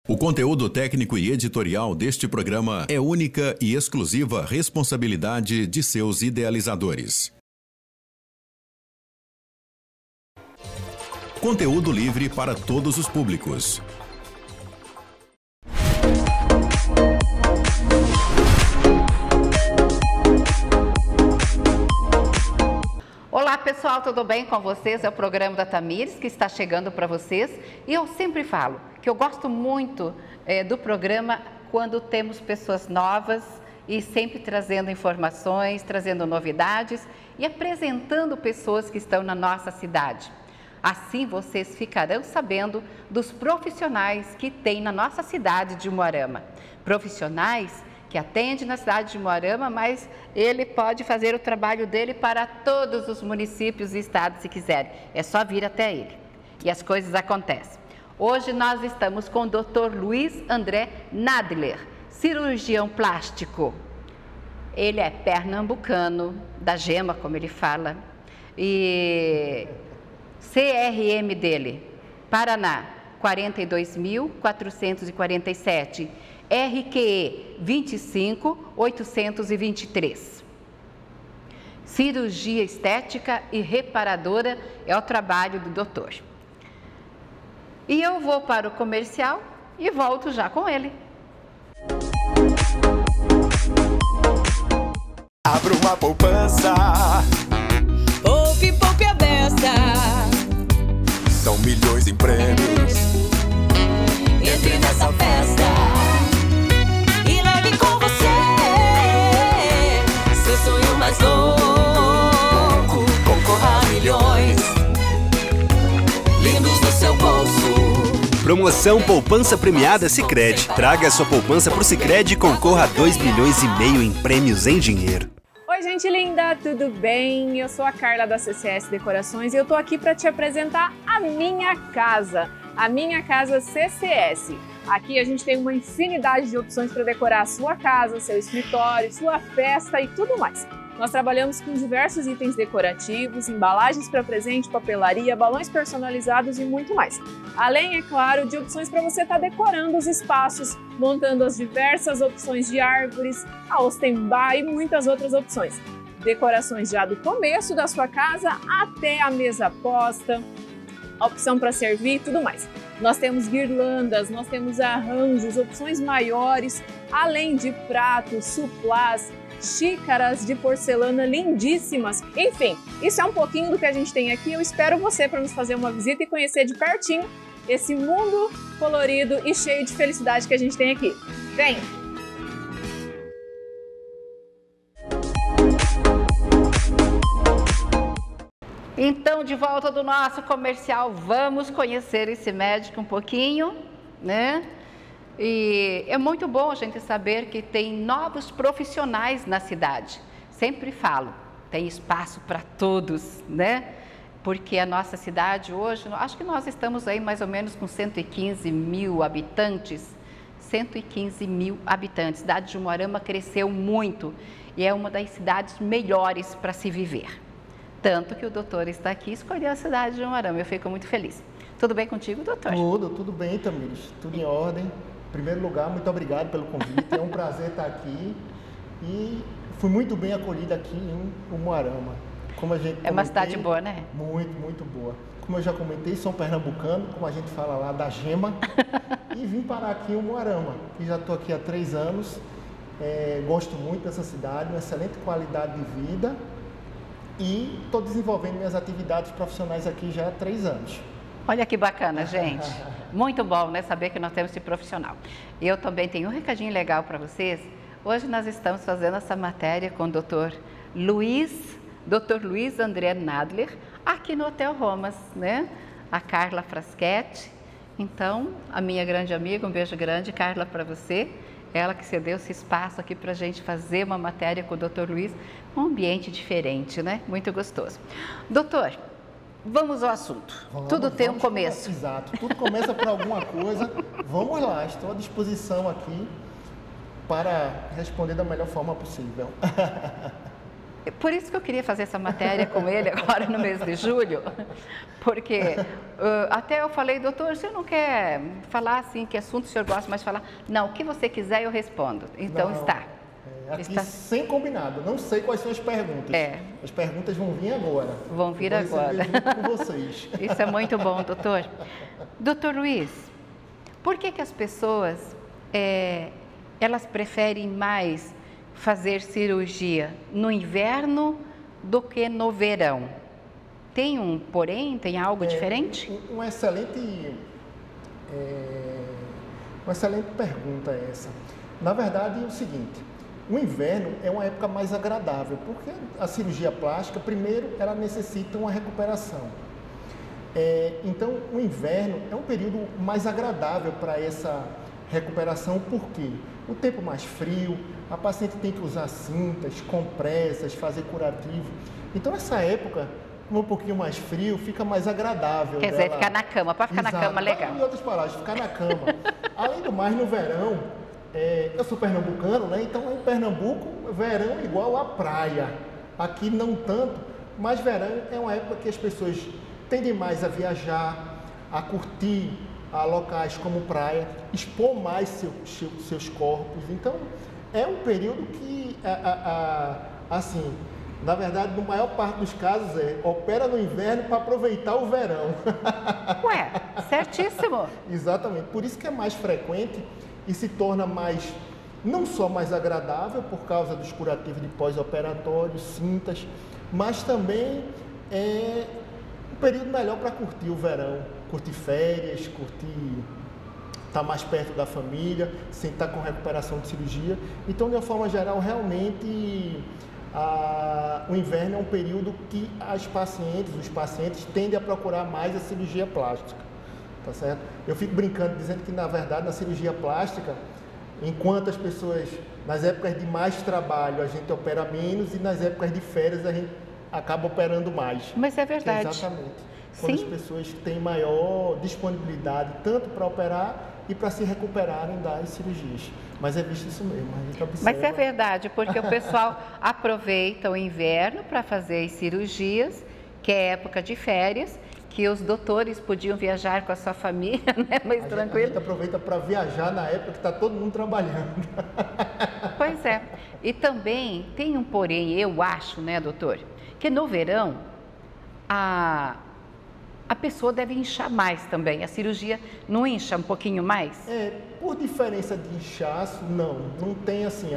O conteúdo técnico e editorial deste programa é única e exclusiva responsabilidade de seus idealizadores. Conteúdo livre para todos os públicos. Olá pessoal, tudo bem com vocês? É o programa da Tamires que está chegando para vocês e eu sempre falo que eu gosto muito do programa quando temos pessoas novas e sempre trazendo informações, trazendo novidades e apresentando pessoas que estão na nossa cidade. Assim vocês ficarão sabendo dos profissionais que tem na nossa cidade de Umuarama. Profissionais que atende na cidade de Umuarama, mas ele pode fazer o trabalho dele para todos os municípios e estados se quiser. É só vir até ele. E as coisas acontecem. Hoje nós estamos com o Dr. Luiz André Nadler, cirurgião plástico. Ele é pernambucano, da Gema, como ele fala, e CRM dele, Paraná, 42.447. RQE 25.823. Cirurgia estética e reparadora é o trabalho do doutor. E eu vou para o comercial e volto já com ele. Abra uma poupança. Poupe, poupe a beça. São milhões em prêmios. Entre nessa festa e leve com você seu sonho mais louco. Concorra a milhões lindos no seu bolso. Promoção Poupança Premiada Sicredi. Traga a sua poupança pro Sicredi e concorra a 2,5 milhões em prêmios em dinheiro. Oi, gente linda, tudo bem? Eu sou a Carla da CCS Decorações e eu tô aqui para te apresentar a minha casa. A Minha Casa CCS. Aqui a gente tem uma infinidade de opções para decorar a sua casa, seu escritório, sua festa e tudo mais. Nós trabalhamos com diversos itens decorativos, embalagens para presente, papelaria, balões personalizados e muito mais. Além, é claro, de opções para você estar decorando os espaços, montando as diversas opções de árvores, a Ostenbar e muitas outras opções. Decorações já do começo da sua casa até a mesa posta, a opção para servir e tudo mais. Nós temos guirlandas, nós temos arranjos, opções maiores, além de pratos, suplás, xícaras de porcelana lindíssimas. Enfim, isso é um pouquinho do que a gente tem aqui. Eu espero você para nos fazer uma visita e conhecer de pertinho esse mundo colorido e cheio de felicidade que a gente tem aqui. Vem! Então, de volta do nosso comercial, vamos conhecer esse médico um pouquinho, né? E é muito bom a gente saber que tem novos profissionais na cidade. Sempre falo, tem espaço para todos, né? Porque a nossa cidade hoje, acho que nós estamos aí mais ou menos com 115 mil habitantes. 115 mil habitantes. A cidade de Umuarama cresceu muito e é uma das cidades melhores para se viver. Tanto que o doutor está aqui e escolheu a cidade de Umuarama. Eu fico muito feliz. Tudo bem contigo, doutor? Tudo bem, Tamires. Tudo em ordem. Em primeiro lugar, muito obrigado pelo convite. É um prazer estar aqui. E fui muito bem acolhido aqui em Umuarama. Como a gente é uma cidade boa, né? Muito, muito boa. Como eu já comentei, sou pernambucano, como a gente fala lá, da Gema. E vim parar aqui em Umuarama. E já estou aqui há 3 anos. Gosto muito dessa cidade, uma excelente qualidade de vida. E estou desenvolvendo minhas atividades profissionais aqui já há 3 anos. Olha que bacana, gente. Muito bom, né? Saber que nós temos esse profissional. Eu também tenho um recadinho legal para vocês. Hoje nós estamos fazendo essa matéria com o Dr. Luiz André Nadler, aqui no Hotel Romas, né? A Carla Fraschetti. Então, a minha grande amiga, um beijo grande, Carla, para você. Ela que cedeu esse espaço aqui para a gente fazer uma matéria com o Dr. Luiz, um ambiente diferente, né? Muito gostoso. Doutor, vamos ao assunto. Tudo tem um começo. Exato, tudo começa por alguma coisa. Vamos lá, estou à disposição aqui para responder da melhor forma possível. Por isso que eu queria fazer essa matéria com ele agora no mês de julho, porque até eu falei, doutor, você não quer falar assim, que assunto o senhor gosta mais de falar? Não, o que você quiser eu respondo. Então Não, está. Aqui Está... sem combinado, não sei quais são as perguntas. As perguntas vão vir agora. Vão vir agora. Junto com vocês. Isso é muito bom, doutor. Doutor Luiz, por que as pessoas, elas preferem mais fazer cirurgia no inverno do que no verão? Tem um porém? Tem algo diferente? Uma excelente pergunta essa. Na verdade, é o seguinte, o inverno é uma época mais agradável, porque a cirurgia plástica, primeiro, ela necessita uma recuperação. Então, o inverno é um período mais agradável para essa recuperação, porque o tempo mais frio, a paciente tem que usar cintas, compressas, fazer curativo. Então, nessa época, como é um pouquinho mais frio, fica mais agradável. Quer dizer, ficar na cama, para ficar Exato. na cama, legal. Em outras palavras, ficar na cama. Além do mais, no verão, eu sou pernambucano, né? Então, em Pernambuco, verão é igual à praia. Aqui não tanto, mas verão é uma época que as pessoas tendem mais a viajar, a curtir a locais como praia, expor mais seus corpos. Então, é um período que, assim, na verdade, na maior parte dos casos, opera no inverno para aproveitar o verão. Ué, certíssimo. Exatamente. Por isso que é mais frequente e se torna mais, não só mais agradável por causa dos curativos de pós-operatório, cintas, mas também é um período melhor para curtir o verão, curtir férias, estar mais perto da família, sem estar com recuperação de cirurgia. Então, de uma forma geral, realmente o inverno é um período que os pacientes tendem a procurar mais a cirurgia plástica, tá certo? Eu fico brincando, dizendo que, na verdade, na cirurgia plástica, enquanto as pessoas, nas épocas de mais trabalho, a gente opera menos, e nas épocas de férias a gente acaba operando mais. Mas é verdade. Exatamente. Quando as pessoas têm maior disponibilidade, tanto para operar e para se recuperarem das cirurgias. Mas é visto isso mesmo, a gente observa. Mas é verdade, porque o pessoal aproveita o inverno para fazer as cirurgias, que é época de férias, que os doutores podiam viajar com a sua família, né? Mais tranquilo. A gente aproveita para viajar na época que está todo mundo trabalhando. Pois é. E também tem um porém, eu acho, né, doutor, que no verão a pessoa deve inchar mais também. A cirurgia não incha um pouquinho mais? Por diferença de inchaço, não tem assim,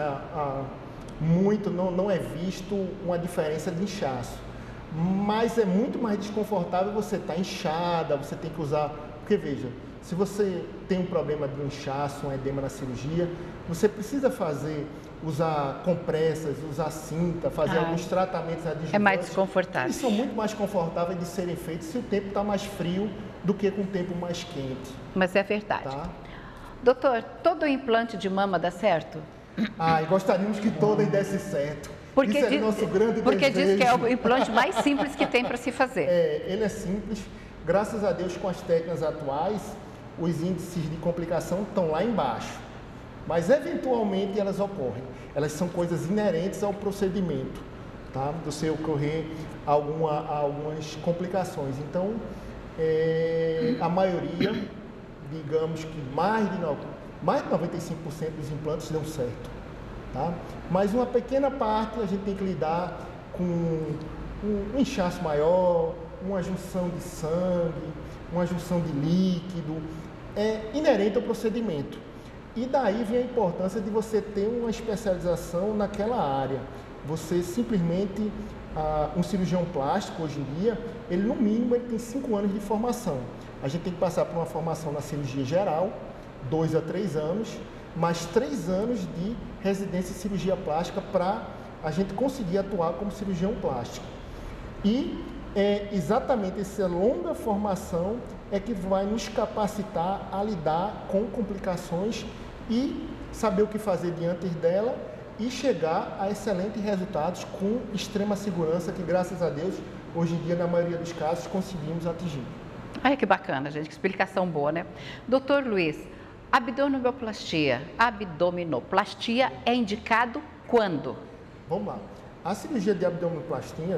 não é visto uma diferença de inchaço. Mas é muito mais desconfortável você estar inchada, você tem que usar, porque veja, se você tem um problema de inchaço, um edema na cirurgia, você precisa usar compressas, usar cinta, fazer alguns tratamentos adjuvantes. É mais desconfortável. Eles são muito mais confortáveis de serem feitos se o tempo está mais frio do que com o tempo mais quente. Mas é verdade. Tá? Doutor, todo implante de mama dá certo? E gostaríamos que todas desse certo. Porque isso é nosso grande porque desejo. diz que é o implante mais simples que tem para se fazer. Ele é simples. Graças a Deus, com as técnicas atuais, os índices de complicação estão lá embaixo. Mas, eventualmente, elas ocorrem. Elas são coisas inerentes ao procedimento, tá? Do se ocorrer algumas complicações. Então, a maioria, digamos que mais de 95% dos implantes dão certo. Tá? Mas uma pequena parte a gente tem que lidar com um inchaço maior, uma junção de sangue, uma junção de líquido, inerente ao procedimento. E daí vem a importância de você ter uma especialização naquela área. Você simplesmente, um cirurgião plástico hoje em dia, ele no mínimo ele tem 5 anos de formação. A gente tem que passar por uma formação na cirurgia geral, 2 a 3 anos, mais 3 anos de residência em cirurgia plástica para a gente conseguir atuar como cirurgião plástico. E exatamente essa longa formação é que vai nos capacitar a lidar com complicações e saber o que fazer diante dela e chegar a excelentes resultados com extrema segurança que, graças a Deus, hoje em dia, na maioria dos casos, conseguimos atingir. Ai, que bacana, gente, que explicação boa, né? Doutor Luiz, abdominoplastia é indicado quando? Vamos lá. A cirurgia de abdominoplastia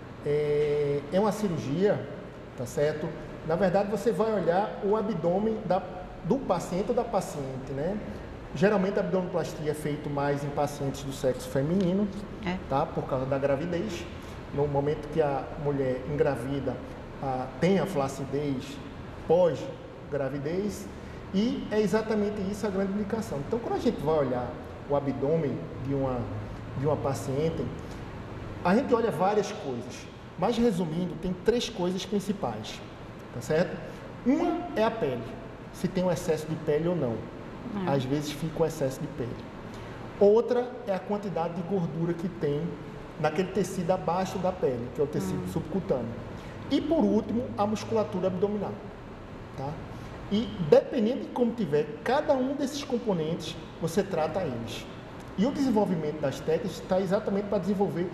é uma cirurgia, tá certo? Na verdade, você vai olhar o abdômen do paciente ou da paciente, né? Geralmente a abdominoplastia é feito mais em pacientes do sexo feminino, tá? Por causa da gravidez. No momento que a mulher engravida, tem a flacidez pós-gravidez, e é exatamente isso a grande indicação. Então, quando a gente vai olhar o abdômen de uma paciente, a gente olha várias coisas, mas resumindo, tem 3 coisas principais, tá certo? Uma é a pele, se tem um excesso de pele ou não. Às vezes fica um excesso de pele. Outra é a quantidade de gordura que tem naquele tecido abaixo da pele, que é o tecido subcutâneo. E por último, a musculatura abdominal, tá? E dependendo de como tiver cada um desses componentes, você trata eles. E o desenvolvimento das técnicas está exatamente para desenvolver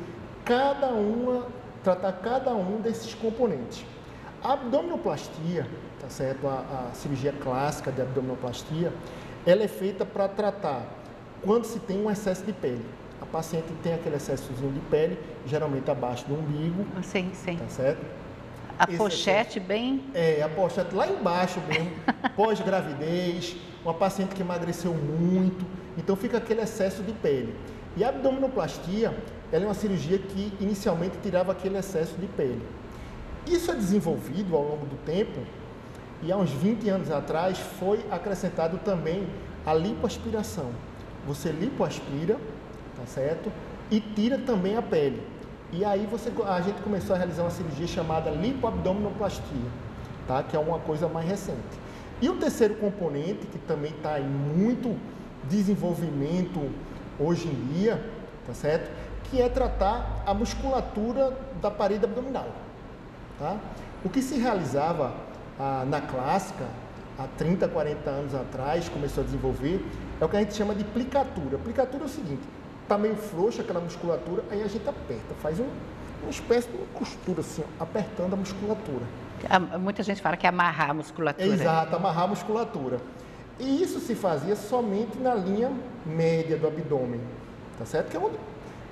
tratar cada um desses componentes. A abdominoplastia, tá certo? A cirurgia clássica de abdominoplastia, ela é feita para tratar quando se tem um excesso de pele. A paciente tem aquele excessozinho de pele, geralmente abaixo do umbigo. Sim, sim. Tá certo? A pochete bem... a pochete lá embaixo mesmo, pós-gravidez, uma paciente que emagreceu muito, então fica aquele excesso de pele. E a abdominoplastia, ela é uma cirurgia que inicialmente tirava aquele excesso de pele. Isso é desenvolvido ao longo do tempo, e há uns 20 anos atrás foi acrescentado também a lipoaspiração. Você lipoaspira, tá certo? E tira também a pele. E aí a gente começou a realizar uma cirurgia chamada lipoabdominoplastia, tá? Que é uma coisa mais recente. E o terceiro componente, que também está em muito desenvolvimento hoje em dia, tá certo? Que é tratar a musculatura da parede abdominal, tá? O que se realizava na clássica, há 30, 40 anos atrás, começou a desenvolver, é o que a gente chama de plicatura. Plicatura é o seguinte: está meio frouxa aquela musculatura, aí a gente aperta, faz uma espécie de costura assim, apertando a musculatura. Muita gente fala que é amarrar a musculatura. Exato, amarrar a musculatura. E isso se fazia somente na linha média do abdômen, tá certo? Que é onde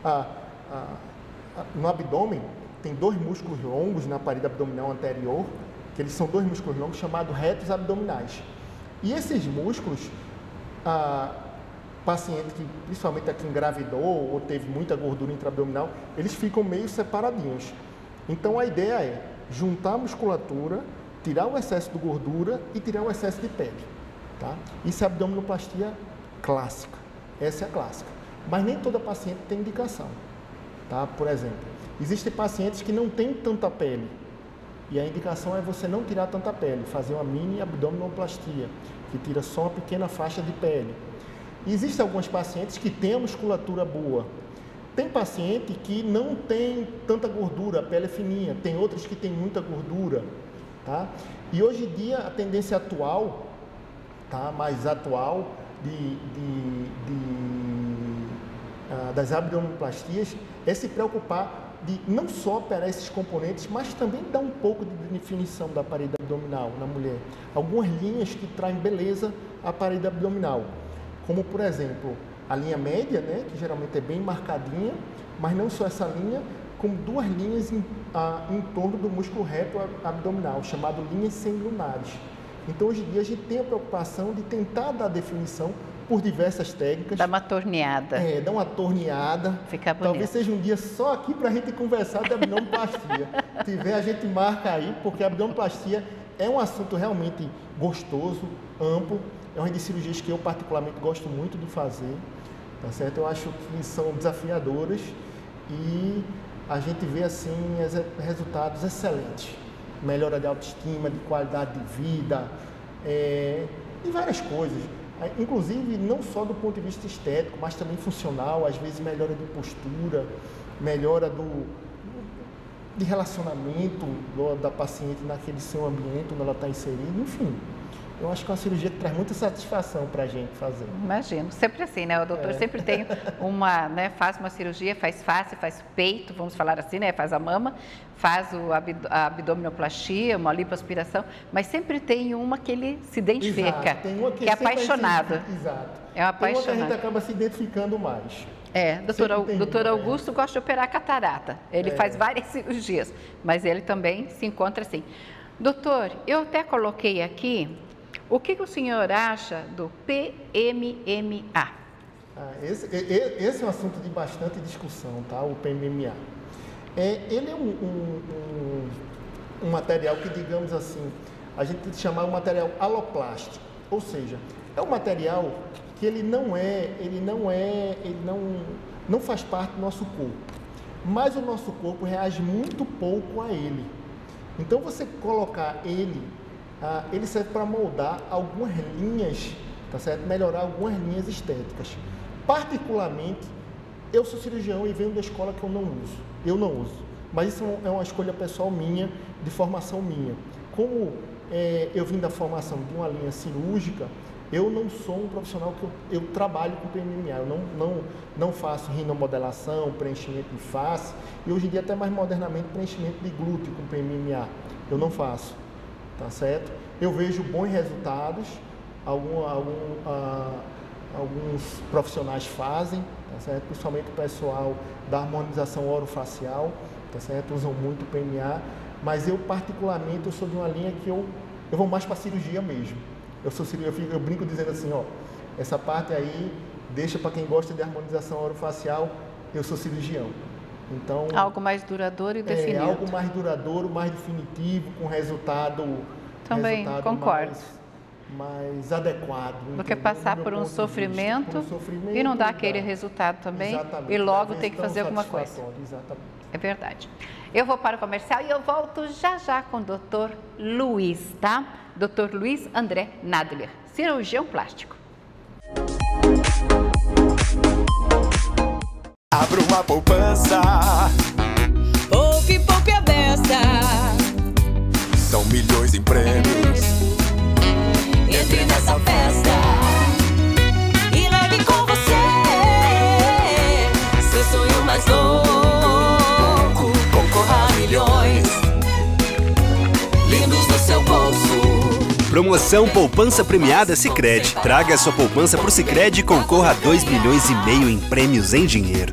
no abdômen tem 2 músculos longos na parede abdominal anterior, que eles são 2 músculos longos chamados retos abdominais. E esses músculos, paciente que principalmente aqui engravidou ou teve muita gordura intraabdominal, eles ficam meio separadinhos. Então a ideia é juntar a musculatura, tirar o excesso de gordura e tirar o excesso de pele, tá? Isso é a abdominoplastia clássica. Essa é a clássica. Mas nem toda paciente tem indicação, tá? Por exemplo, existem pacientes que não têm tanta pele e a indicação é você não tirar tanta pele, fazer uma mini abdominoplastia, que tira só uma pequena faixa de pele. Existem alguns pacientes que têm a musculatura boa. Tem paciente que não tem tanta gordura, a pele é fininha. Tem outros que têm muita gordura, tá? E hoje em dia a tendência atual, tá? Mais atual das abdominoplastias é se preocupar de não só operar esses componentes, mas também dar um pouco de definição da parede abdominal na mulher. Algumas linhas que traem beleza à parede abdominal. Como, por exemplo, a linha média, né, que geralmente é bem marcadinha, mas não só essa linha, como 2 linhas em torno do músculo reto abdominal, chamado linhas semilunares. Então, hoje em dia, a gente tem a preocupação de tentar dar definição por diversas técnicas. Dá uma torneada. Dá uma torneada. Fica bonito. Talvez seja um dia só aqui para a gente conversar de abdominoplastia. Se tiver, a gente marca aí, porque a abdominoplastia é um assunto realmente gostoso, amplo. É uma das cirurgias que eu particularmente gosto muito de fazer, tá certo? Eu acho que são desafiadoras e a gente vê assim resultados excelentes. Melhora de autoestima, de qualidade de vida, de várias coisas. Inclusive, não só do ponto de vista estético, mas também funcional, às vezes melhora de postura, melhora de relacionamento da paciente naquele seu ambiente onde ela está inserida, enfim. eu acho que é uma cirurgia que traz muita satisfação para a gente fazer. Imagino, sempre assim, né? O doutor sempre tem uma, né? Faz uma cirurgia, faz face, faz peito, vamos falar assim, né? Faz a mama, faz a abdominoplastia, uma lipoaspiração, mas sempre tem uma que ele se identifica, Exato, tem uma que é apaixonado. Exato. É um apaixonado. Tem uma que a gente acaba se identificando mais. Doutor Augusto gosta de operar catarata. Ele faz várias cirurgias, mas ele também se encontra assim. Doutor, eu até coloquei aqui, o que o senhor acha do PMMA? Esse é um assunto de bastante discussão, tá? O PMMA. Ele é um material que, digamos assim, a gente tem que chamar um material aloplástico, ou seja, é um material que ele não faz parte do nosso corpo, mas o nosso corpo reage muito pouco a ele. Então, você colocar ele serve para moldar algumas linhas, tá certo? Melhorar algumas linhas estéticas. Particularmente, eu sou cirurgião e venho da escola que eu não uso. Mas isso é uma escolha pessoal minha, de formação minha. Como eu vim da formação de uma linha cirúrgica, eu não sou um profissional que eu trabalho com PMMA, eu não faço rinomodelação, preenchimento de face, e hoje em dia até mais modernamente preenchimento de glúteo com PMMA, eu não faço, tá certo? Eu vejo bons resultados, alguns profissionais fazem, tá certo? Principalmente o pessoal da harmonização orofacial, tá certo? Usam muito PMMA, mas eu particularmente eu sou de uma linha que eu vou mais para cirurgia mesmo. Eu brinco dizendo assim, ó, essa parte aí deixa para quem gosta de harmonização orofacial, eu sou cirurgião. Então, algo mais duradouro e definido. Algo mais duradouro, mais definitivo, com resultado também concordo. Mais adequado. Do que passar por um sofrimento e não dar aquele resultado também. Exatamente. E logo ter que fazer alguma coisa. Exatamente. É verdade. Eu vou para o comercial e eu volto já com o Dr. Luiz, tá? Dr. Luiz André Nadler, cirurgião plástico. Abra uma poupança. Poupe, poupe a beça. São milhões em prêmios. Entre nessa festa e leve com você seu sonho mais louco. Concorra a milhões lindos no seu bolso. Promoção Poupança Premiada Sicredi. Traga a sua poupança pro Sicredi e concorra a 2,5 milhões em prêmios em dinheiro.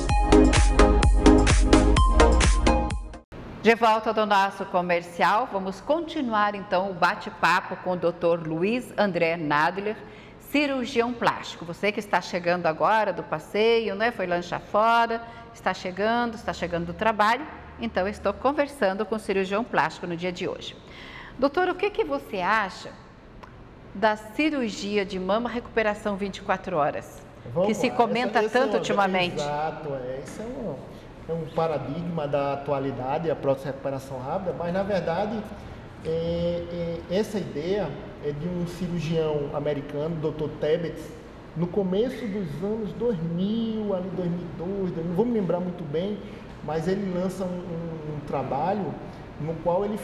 De volta do nosso comercial, vamos continuar então o bate-papo com o Dr. Luiz André Nadler, cirurgião plástico. Você que está chegando agora do passeio, né? Foi lanchar fora, está chegando do trabalho, então eu estou conversando com o cirurgião plástico no dia de hoje. Doutor, o que você acha da cirurgia de mama recuperação 24 horas? Que se comenta tanto ultimamente. Exato, esse é um paradigma da atualidade, a prótese de recuperação rápida, mas na verdade essa ideia é de um cirurgião americano, Dr. Tebbets, no começo dos anos 2000, ali 2002, não vou me lembrar muito bem, mas ele lança um trabalho no qual ele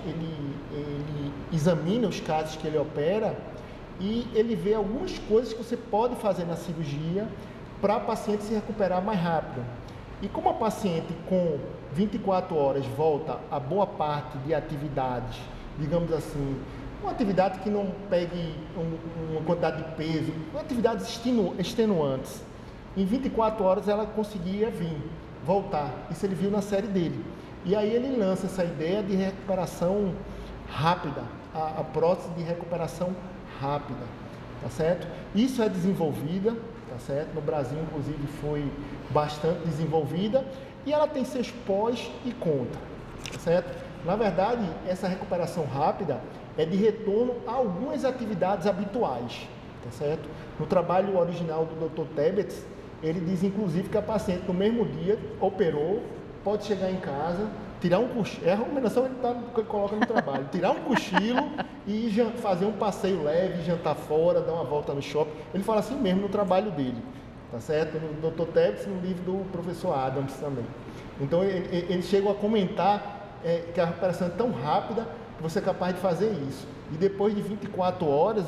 examina os casos que ele opera e ele vê algumas coisas que você pode fazer na cirurgia para a paciente se recuperar mais rápido. E como a paciente com 24 horas volta a boa parte de atividades, digamos assim, uma atividade que não pegue uma quantidade de peso, atividades extenuantes, em 24 horas ela conseguia voltar. Isso ele viu na série dele. E aí ele lança essa ideia de recuperação rápida, a prótese de recuperação rápida, tá certo? Isso é desenvolvida, tá certo? No Brasil, inclusive, foi bastante desenvolvida e ela tem seus pós e contra, tá certo? Na verdade, essa recuperação rápida é de retorno a algumas atividades habituais, tá certo? No trabalho original do Dr. Tebbets, ele diz, inclusive, que a paciente, no mesmo dia, operou, pode chegar em casa, tirar um cochilo, é a recomendação que ele coloca no trabalho, tirar um cochilo e fazer um passeio leve, jantar fora, dar uma volta no shopping. Ele fala assim mesmo no trabalho dele, tá certo? No Dr. Tebbets, no livro do professor Adams também. Então, eles chegam a comentar que a recuperação é tão rápida que você é capaz de fazer isso. E depois de 24 horas,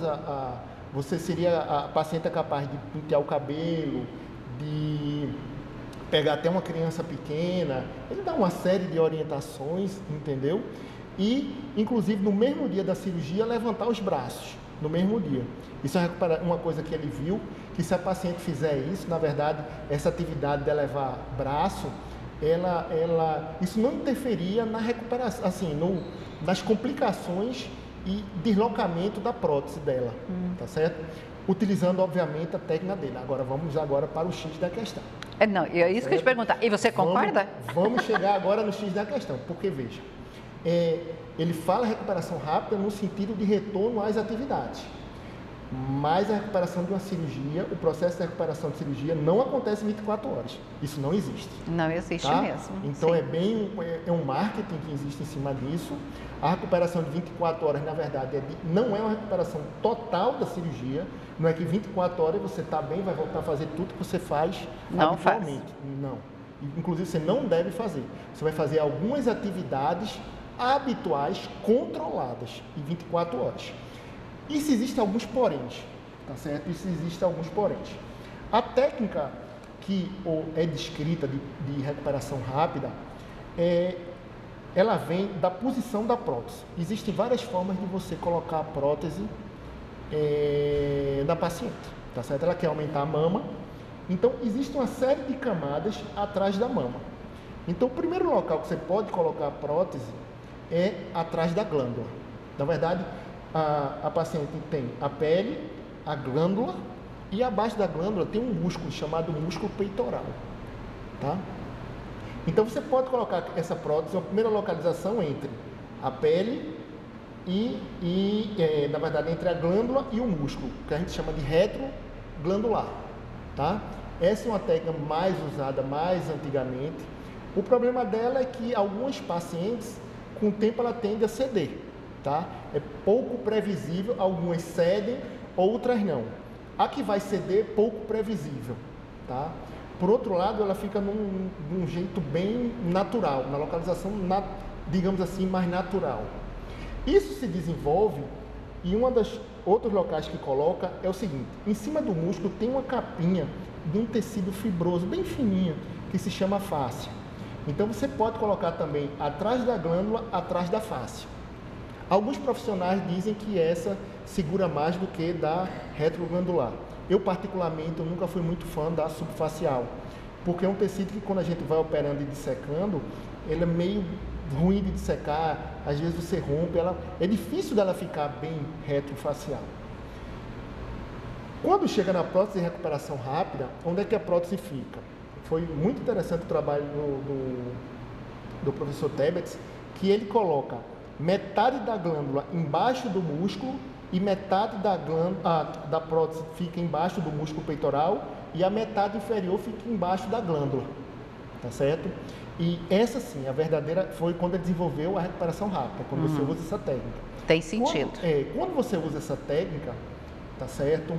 a paciente é capaz de pentear o cabelo, de pegar até uma criança pequena, ele dá uma série de orientações, entendeu? E, inclusive, no mesmo dia da cirurgia, levantar os braços, no mesmo dia. Isso é uma coisa que ele viu, que se a paciente fizer isso, na verdade, essa atividade de elevar braço, isso não interferia na recuperação, assim, nas complicações e deslocamento da prótese dela, tá certo? Utilizando, obviamente, a técnica dele. Agora, vamos para o X da questão. Não, é isso que eu te perguntar. E você concorda? Vamos chegar agora no X da questão, porque, veja, ele fala recuperação rápida no sentido de retorno às atividades. Mas a recuperação de uma cirurgia, o processo de recuperação de cirurgia não acontece em 24 horas. Isso não existe. Não existe, tá? Mesmo. Então, sim. é um marketing que existe em cima disso. A recuperação de 24 horas, na verdade, não é uma recuperação total da cirurgia. Não é que 24 horas você está bem, vai voltar a fazer tudo que você faz habitualmente. Não. Inclusive, você não deve fazer. Você vai fazer algumas atividades habituais, controladas, em 24 horas. Isso existe alguns poréns, tá certo? Isso existe alguns poréns. A técnica que é descrita de recuperação rápida, ela vem da posição da prótese. Existem várias formas de você colocar a prótese na paciente, tá certo? Ela quer aumentar a mama, então existe uma série de camadas atrás da mama. Então, o primeiro local que você pode colocar a prótese é atrás da glândula. Na verdade, a paciente tem a pele, a glândula, e abaixo da glândula tem um músculo chamado músculo peitoral, tá? Então, você pode colocar essa prótese, a primeira localização entre a pele na verdade, entre a glândula e o músculo, que a gente chama de retroglandular, tá? Essa é uma técnica mais usada mais antigamente. O problema dela é que algumas pacientes, com o tempo, ela tende a ceder, tá? É pouco previsível, algumas cedem, outras não. A que vai ceder, pouco previsível, tá? Por outro lado, ela fica num jeito bem natural, na localização, digamos assim, mais natural. Isso se desenvolve e uma das outros locais que coloca é o seguinte: em cima do músculo tem uma capinha de um tecido fibroso, bem fininho, que se chama fáscia. Então, você pode colocar também atrás da glândula, atrás da fáscia. Alguns profissionais dizem que essa segura mais do que da retroglandular. Eu, particularmente, nunca fui muito fã da subfacial, porque é um tecido que, quando a gente vai operando e dissecando, ele é meio ruim de dissecar, às vezes você rompe, é difícil dela ficar bem retrofacial. Quando chega na prótese de recuperação rápida, onde é que a prótese fica? Foi muito interessante o trabalho do professor Tebetz, que ele coloca metade da glândula embaixo do músculo e metade da prótese fica embaixo do músculo peitoral e a metade inferior fica embaixo da glândula, tá certo? E essa sim, a verdadeira, foi quando ele desenvolveu a recuperação rápida, quando você usa essa técnica. Tem sentido. Quando você usa essa técnica, tá certo?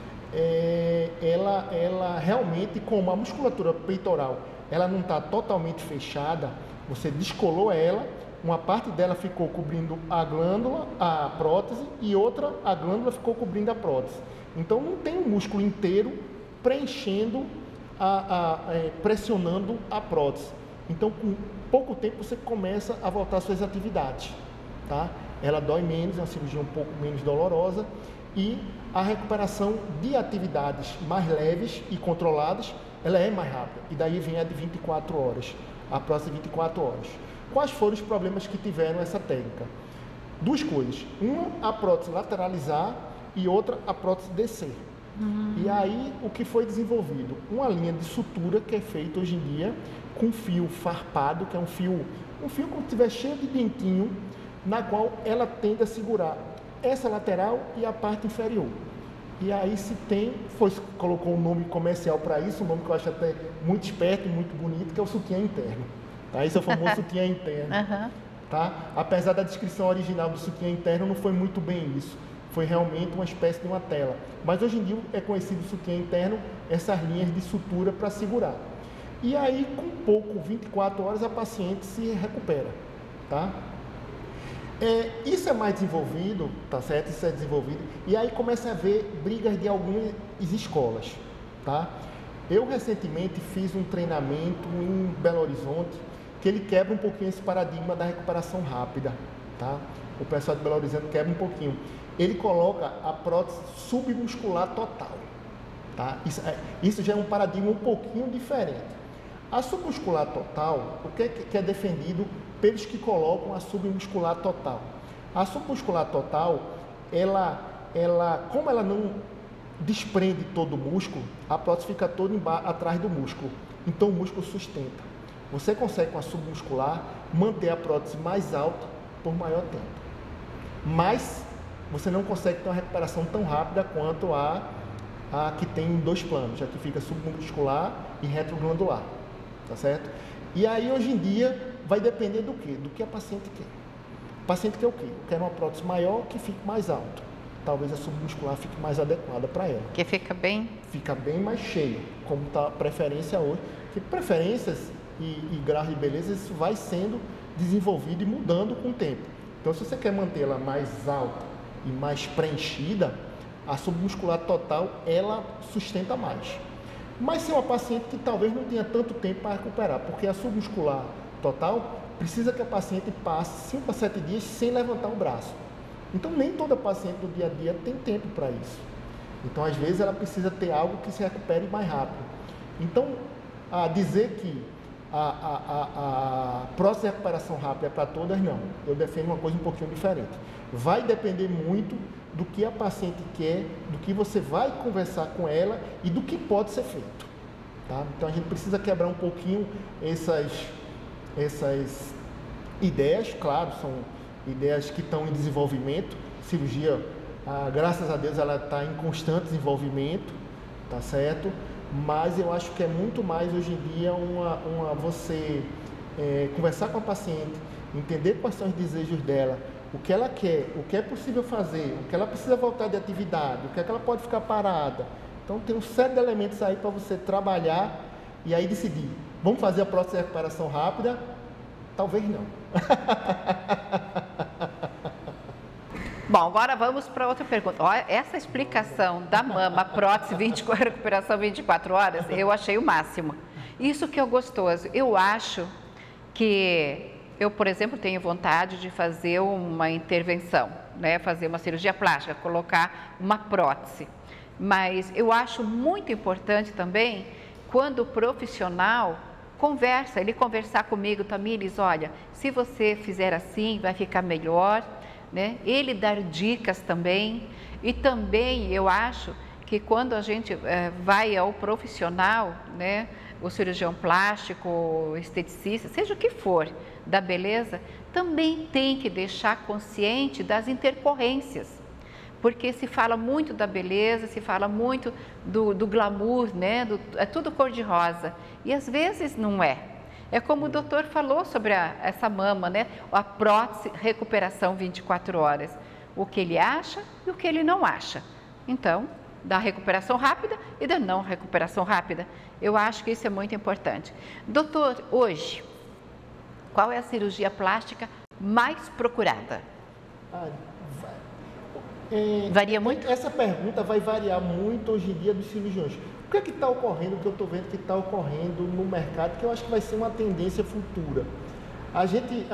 Ela realmente, como a musculatura peitoral, ela não está totalmente fechada, você descolou ela, uma parte dela ficou cobrindo a glândula, a prótese, e outra, a glândula ficou cobrindo a prótese. Então, não tem um músculo inteiro preenchendo, pressionando a prótese. Então, com pouco tempo, você começa a voltar às suas atividades, tá? Ela dói menos, é uma cirurgia um pouco menos dolorosa, e a recuperação de atividades mais leves e controladas, ela é mais rápida. E daí vem a de 24 horas, a próxima 24 horas. Quais foram os problemas que tiveram essa técnica? Duas coisas. Uma, a prótese lateralizar, e outra, a prótese descer. E aí, o que foi desenvolvido? Uma linha de sutura que é feita hoje em dia com fio farpado, que é um fio como se estiver cheio de dentinho, na qual ela tende a segurar essa lateral e a parte inferior. E aí colocou um nome comercial para isso, um nome que eu acho até muito esperto e muito bonito, que é o sutiã interno. Tá? Esse é o famoso sutiã interno. Tá? Apesar da descrição original do sutiã interno, não foi muito bem isso. Foi realmente uma espécie de uma tela. Mas hoje em dia é conhecido o sutiã interno, essas linhas de sutura para segurar. E aí, com pouco, 24 horas, a paciente se recupera. Tá? Isso é mais desenvolvido, tá certo? Isso é desenvolvido. E aí começa a haver brigas de algumas escolas, tá? Eu recentemente fiz um treinamento em Belo Horizonte que ele quebra um pouquinho esse paradigma da recuperação rápida, tá? O pessoal de Belo Horizonte quebra um pouquinho. Ele coloca a prótese submuscular total, tá? Isso já é um paradigma um pouquinho diferente. A submuscular total, o que é defendido pelos que colocam a submuscular total? A submuscular total, como ela não desprende todo o músculo, a prótese fica toda atrás do músculo, então o músculo sustenta. Você consegue com a submuscular manter a prótese mais alta por maior tempo, mas você não consegue ter uma recuperação tão rápida quanto a que tem 2 planos, a que fica submuscular e retroglandular, tá certo? E aí hoje em dia vai depender do quê? Do que a paciente quer. O paciente quer o quê? Quer uma prótese maior que fique mais alta. Talvez a submuscular fique mais adequada para ela. Que fica bem mais cheio, como está a preferência hoje. Que preferências e graus de beleza, isso vai sendo desenvolvido e mudando com o tempo. Então, se você quer mantê-la mais alta e mais preenchida, a submuscular total, ela sustenta mais. Mas se é uma paciente que talvez não tenha tanto tempo para recuperar, porque a submuscular total precisa que a paciente passe 5 a 7 dias sem levantar o braço. Então, nem toda paciente do dia a dia tem tempo para isso. Então, às vezes, ela precisa ter algo que se recupere mais rápido. Então, dizer que a prótese de recuperação rápida é para todas, não. Eu defendo uma coisa um pouquinho diferente. Vai depender muito do que a paciente quer, do que você vai conversar com ela e do que pode ser feito. Tá? Então, a gente precisa quebrar um pouquinho essas ideias, claro, são ideias que estão em desenvolvimento. Cirurgia, graças a Deus, ela está em constante desenvolvimento, tá certo? Mas eu acho que é muito mais hoje em dia você conversar com a paciente, entender quais são os desejos dela, o que ela quer, o que é possível fazer, o que ela precisa voltar de atividade, o que é que ela pode ficar parada. Então tem um série de elementos aí para você trabalhar e aí decidir. Vamos fazer a prótese de recuperação rápida? Talvez não. Bom, agora vamos para outra pergunta. Olha, essa explicação da mama, prótese, recuperação 24 horas, eu achei o máximo. Isso que é gostoso. Eu acho que eu, por exemplo, tenho vontade de fazer uma intervenção, né? Fazer uma cirurgia plástica, colocar uma prótese. Mas eu acho muito importante também quando o profissional ele conversar comigo, Tamires, olha, se você fizer assim, vai ficar melhor, né? Ele dar dicas também. E também eu acho que quando a gente vai ao profissional, né, o cirurgião plástico, o esteticista, seja o que for, da beleza, também tem que deixar consciente das intercorrências. Porque se fala muito da beleza, se fala muito do glamour, né? É tudo cor-de-rosa. E às vezes não é. É como o doutor falou sobre essa mama, né? A prótese recuperação 24 horas. O que ele acha e o que ele não acha. Então, da recuperação rápida e da não recuperação rápida. Eu acho que isso é muito importante. Doutor, hoje, qual é a cirurgia plástica mais procurada? Varia muito? Essa pergunta vai variar muito hoje em dia dos cirurgiões. O que é que está ocorrendo, o que eu estou vendo que está ocorrendo no mercado, que eu acho que vai ser uma tendência futura. A gente,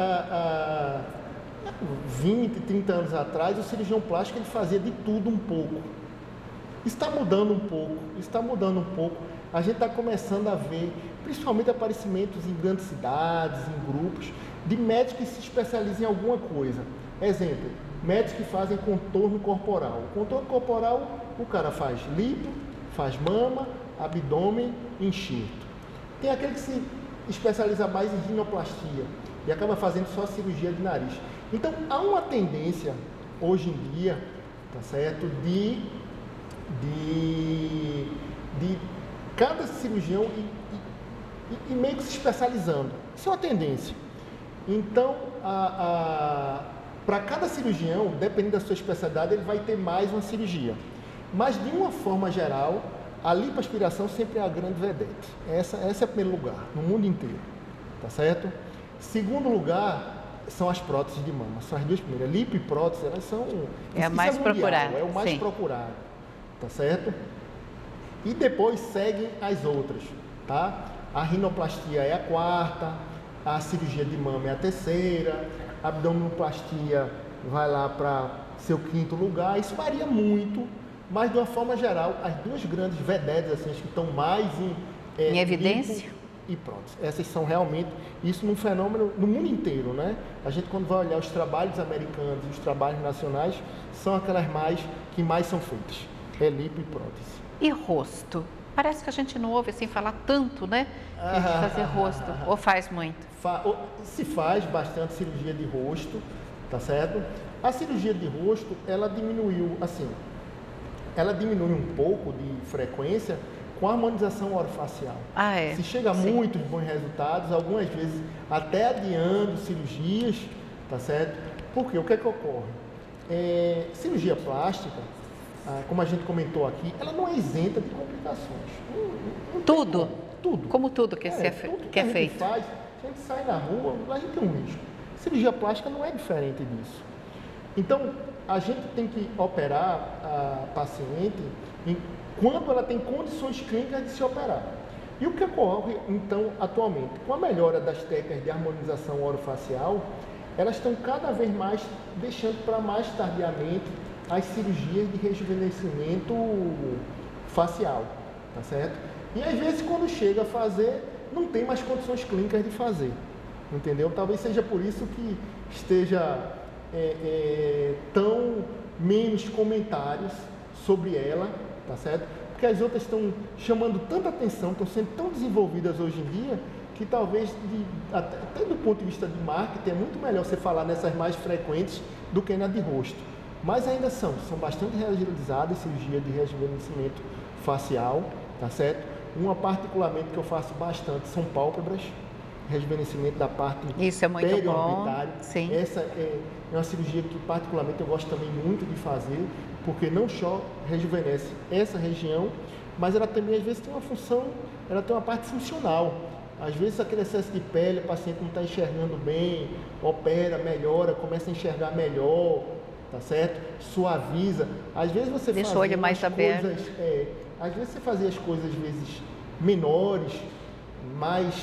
20, 30 anos atrás, o cirurgião plástico ele fazia de tudo um pouco. Está mudando um pouco, A gente está começando a ver, principalmente aparecimentos em grandes cidades, em grupos, de médicos que se especializam em alguma coisa. Exemplo, médicos que fazem contorno corporal. O contorno corporal, o cara faz lipo, faz mama, abdômen, enxerto. Tem aquele que se especializa mais em rinoplastia e acaba fazendo só cirurgia de nariz. Então, há uma tendência, hoje em dia, tá certo, de cada cirurgião e meio que se especializando. Isso é uma tendência. Então, para cada cirurgião, dependendo da sua especialidade, ele vai ter mais uma cirurgia. Mas, de uma forma geral, a lipoaspiração sempre é a grande vedete. Essa é o primeiro lugar, no mundo inteiro. Tá certo? Segundo lugar, são as próteses de mama. São as duas primeiras. Lipo e prótese, elas são... É a mais procurada. É o mais sim. procurado, tá certo? E depois seguem as outras, tá? A rinoplastia é a quarta, a cirurgia de mama é a terceira, a abdominoplastia vai lá para seu quinto lugar. Isso varia muito, mas de uma forma geral, as duas grandes vedetas, assim, que estão mais em evidência lipo e prótese. Essas são realmente, isso num fenômeno no mundo inteiro, né? A gente, quando vai olhar os trabalhos americanos e os trabalhos nacionais, são aquelas que mais são feitas, é lipo e prótese. E rosto? Parece que a gente não ouve assim falar tanto, né? De fazer rosto, ou faz muito? Se faz bastante cirurgia de rosto, tá certo? A cirurgia de rosto, ela diminui um pouco de frequência com a harmonização orofacial. Se chega a muitos bons resultados, algumas vezes até adiando cirurgias, tá certo? Porque o que é que ocorre? Cirurgia plástica, como a gente comentou aqui, ela não é isenta de complicações. Tudo? Tudo. Como tudo que é feito. A gente sai na rua, a gente tem um risco. Cirurgia plástica não é diferente disso. Então, a gente tem que operar a paciente quando ela tem condições clínicas de se operar. E o que ocorre, então, atualmente? Com a melhora das técnicas de harmonização orofacial, elas estão cada vez mais deixando para mais tardiamente as cirurgias de rejuvenescimento facial, tá certo? E às vezes, quando chega a fazer, não tem mais condições clínicas de fazer, entendeu? Talvez seja por isso que esteja tão menos comentários sobre ela, tá certo? Porque as outras estão chamando tanta atenção, estão sendo tão desenvolvidas hoje em dia, que talvez, até do ponto de vista de marketing, é muito melhor você falar nessas mais frequentes do que na de rosto. Mas ainda são bastante realizadas cirurgia de rejuvenescimento facial, tá certo? Uma particularmente que eu faço bastante são pálpebras, rejuvenescimento da parte periorbitária. Sim. Essa é uma cirurgia que particularmente eu gosto também muito de fazer, porque não só rejuvenesce essa região, mas ela também às vezes tem uma função, ela tem uma parte funcional. Às vezes aquele excesso de pele, o paciente não está enxergando bem, opera, melhora, começa a enxergar melhor, tá certo? Suaviza. Às vezes você deixa o olho mais aberto. Às vezes você fazia as coisas às vezes menores, mais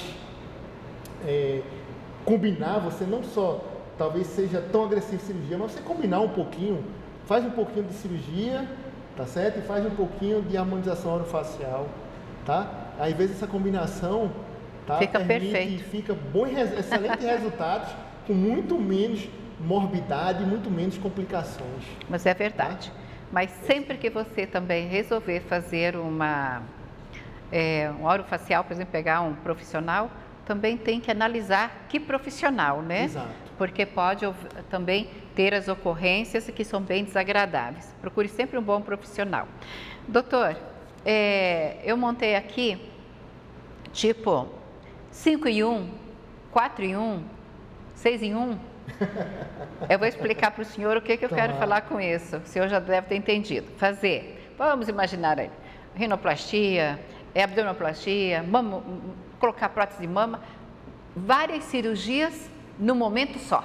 combinar, você não só talvez seja tão agressivo em cirurgia, mas você combinar um pouquinho, faz um pouquinho de cirurgia, tá certo? E faz um pouquinho de harmonização orofacial, tá? Às vezes essa combinação fica perfeito. Fica excelentes resultados, com muito menos morbidade, muito menos complicações. Mas é verdade. Tá? Mas sempre que você também resolver fazer um orofacial, por exemplo, pegar um profissional, também tem que analisar que profissional, né? Exato. Porque pode também ter as ocorrências que são bem desagradáveis. Procure sempre um bom profissional. Doutor, eu montei aqui, tipo, 5 em 1, 4 em 1, 6 em 1. Eu vou explicar para o senhor o que eu quero falar com isso. O senhor já deve ter entendido. Vamos imaginar aí, rinoplastia, abdominoplastia, colocar prótese de mama, várias cirurgias no momento só.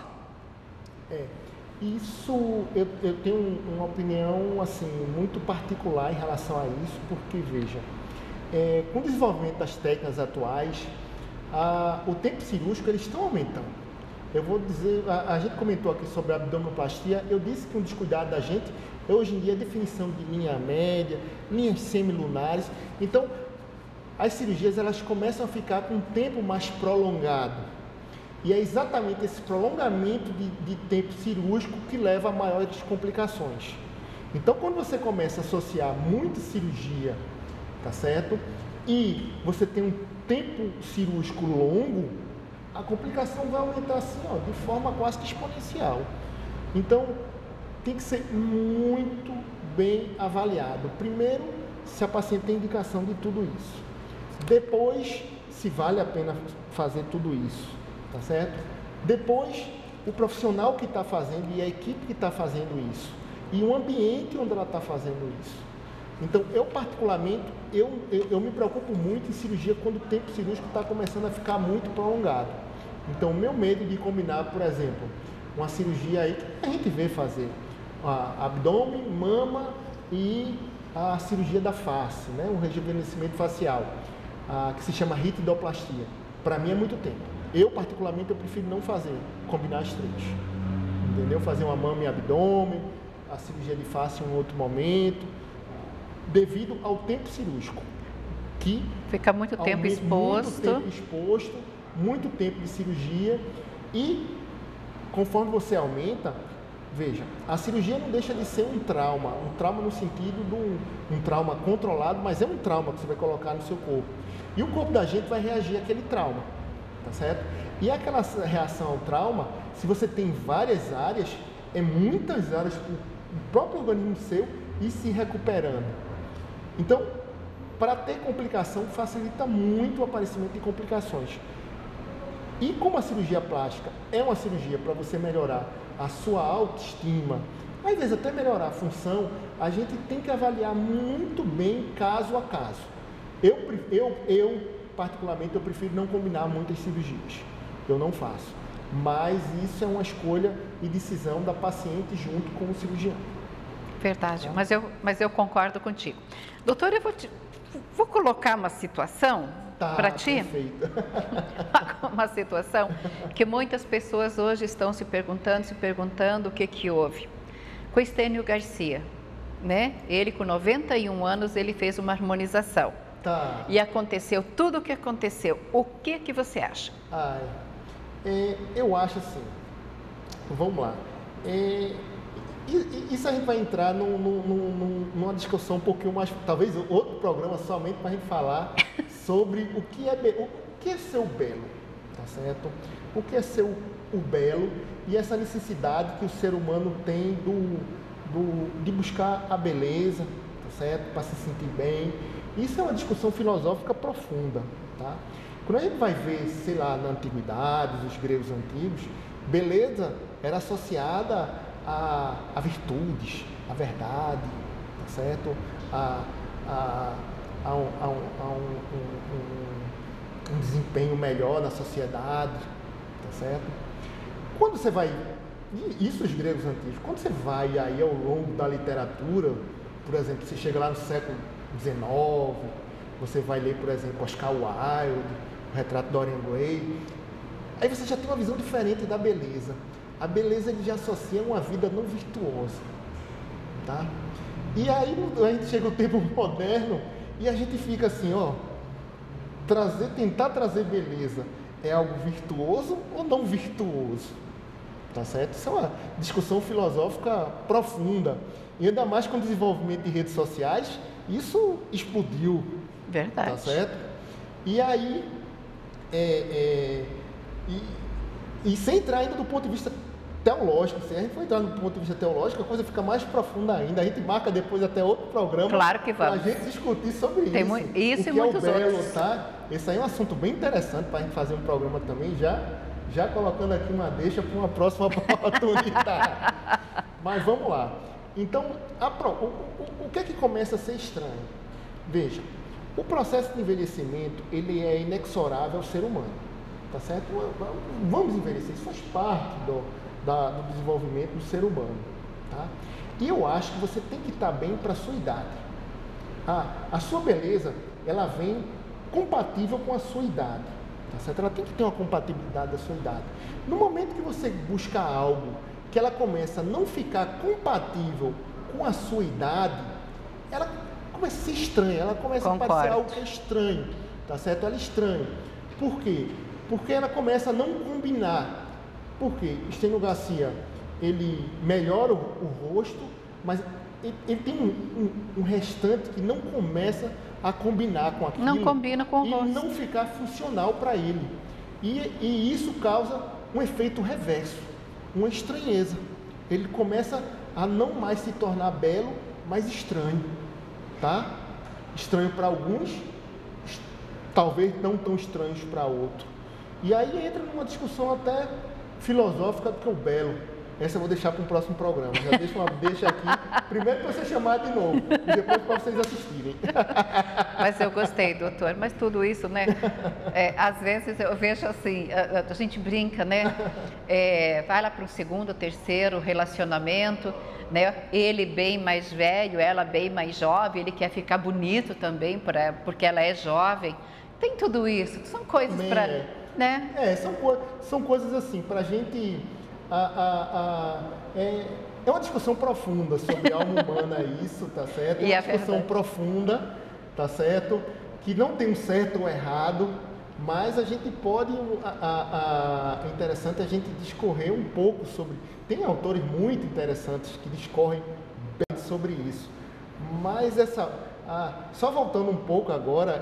Isso, eu tenho uma opinião assim, muito particular em relação a isso, porque, veja, com o desenvolvimento das técnicas atuais, o tempo cirúrgico, eles estão aumentando. Eu vou dizer, a gente comentou aqui sobre a abdominoplastia, eu disse que um descuidado da gente, hoje em dia, a definição de linha média, linhas semilunares. Então, as cirurgias, elas começam a ficar com um tempo mais prolongado. E é exatamente esse prolongamento de tempo cirúrgico que leva a maiores complicações. Então, quando você começa a associar muita cirurgia, tá certo? E você tem um tempo cirúrgico longo, a complicação vai aumentar assim, de forma quase que exponencial. Então, tem que ser muito bem avaliado. Primeiro, se a paciente tem indicação de tudo isso. Depois, se vale a pena fazer tudo isso, tá certo? Depois, o profissional que está fazendo e a equipe que está fazendo isso. E o ambiente onde ela está fazendo isso. Então, eu particularmente, eu me preocupo muito em cirurgia quando o tempo cirúrgico está começando a ficar muito prolongado. Então, o meu medo de combinar, por exemplo, uma cirurgia aí que a gente vê fazer, abdômen, mama e a cirurgia da face, né? O rejuvenescimento facial, que se chama ritidoplastia. Para mim é muito tempo. Eu, particularmente, eu prefiro não fazer, combinar as três. Entendeu? Fazer uma mama e abdômen, a cirurgia de face em um outro momento, devido ao tempo cirúrgico. Que fica muito tempo exposto. Muito tempo de cirurgia e conforme você aumenta, veja, a cirurgia não deixa de ser um trauma no sentido de um trauma controlado, mas é um trauma que você vai colocar no seu corpo. E o corpo da gente vai reagir àquele trauma, tá certo? E aquela reação ao trauma, se você tem várias áreas, é muitas áreas para o próprio organismo seu ir se recuperando. Então, para ter complicação, facilita muito o aparecimento de complicações. E como a cirurgia plástica é uma cirurgia para você melhorar a sua autoestima, às vezes até melhorar a função, a gente tem que avaliar muito bem caso a caso. Eu particularmente, eu prefiro não combinar muitas cirurgias. Eu não faço. Mas isso é uma escolha e decisão da paciente junto com o cirurgião. Verdade, tá? mas eu concordo contigo. Doutor, eu vou colocar uma situação para ti. Perfeito. Uma situação que muitas pessoas hoje estão se perguntando o que houve. Com o Estênio Garcia, né? Ele com 91 anos, ele fez uma harmonização. Tá. E aconteceu tudo o que aconteceu. O que você acha? Eu acho assim, vamos lá. Isso a gente vai entrar numa discussão um pouquinho mais, talvez outro programa somente para a gente falar sobre o que é ser o belo, tá certo? O que é ser o belo e essa necessidade que o ser humano tem de buscar a beleza, tá certo? Para se sentir bem. Isso é uma discussão filosófica profunda, tá? Quando a gente vai ver, sei lá, na antiguidade, os gregos antigos, beleza era associada a virtudes, a verdade, tá certo? Um desempenho melhor na sociedade, tá certo? Quando você vai, isso os gregos antigos, quando você vai aí ao longo da literatura, por exemplo, você chega lá no século XIX, você vai ler, por exemplo, Oscar Wilde, o Retrato de Dorian Gray, aí você já tem uma visão diferente da beleza. A beleza ele já associa uma vida não virtuosa, tá? E aí a gente chega ao tempo moderno e a gente fica assim, ó, tentar trazer beleza é algo virtuoso ou não virtuoso, tá certo? Isso é uma discussão filosófica profunda e ainda mais com o desenvolvimento de redes sociais, isso explodiu, verdade, tá certo? E aí e sem entrar ainda do ponto de vista teológico, se a gente for entrar no ponto de vista teológico, a coisa fica mais profunda ainda. A gente marca depois até outro programa. Claro que vamos. Para a gente discutir sobre isso. Isso e muitos outros. Tá? Esse aí é um assunto bem interessante para a gente fazer um programa também, já colocando aqui uma deixa para uma próxima oportunidade. Mas vamos lá. Então, o que é que começa a ser estranho? Veja, o processo de envelhecimento, ele é inexorável ao ser humano, tá certo? Vamos envelhecer, isso faz parte do desenvolvimento do ser humano, tá? E eu acho que você tem que estar bem para a sua idade. A sua beleza, ela vem compatível com a sua idade, tá certo? Ela tem que ter uma compatibilidade da sua idade. No momento que você busca algo que ela começa a não ficar compatível com a sua idade, ela começa a ser estranha, ela começa a parecer algo que é estranho, tá certo? Ela é estranha. Por quê? Porque ela começa a não combinar. Por quê? Estênio Garcia, ele melhora o rosto, mas ele tem um restante que não começa a combinar com aquilo. Não combina com o rosto. E não ficar funcional para ele. E isso causa um efeito reverso, uma estranheza. Ele começa a não mais se tornar belo, mas estranho, tá? Estranho para alguns, talvez não tão estranhos para outros. E aí entra numa discussão até filosófica do que é o belo. Essa eu vou deixar para um próximo programa. Já deixa aqui Primeiro para você chamar de novo e depois para vocês assistirem. Mas eu gostei, doutor. Mas tudo isso, né? Às vezes eu vejo assim, a gente brinca, né? Vai lá para o segundo, terceiro relacionamento, né? Ele bem mais velho, ela bem mais jovem, ele quer ficar bonito também, porque ela é jovem. Tem tudo isso, são coisas para... né? São coisas assim, para a gente... É uma discussão profunda sobre a alma humana isso, tá certo? É uma discussão profunda, tá certo? Que não tem um certo ou errado, mas a gente pode... É interessante a gente discorrer um pouco sobre... Tem autores muito interessantes que discorrem bem sobre isso. Mas só voltando um pouco agora,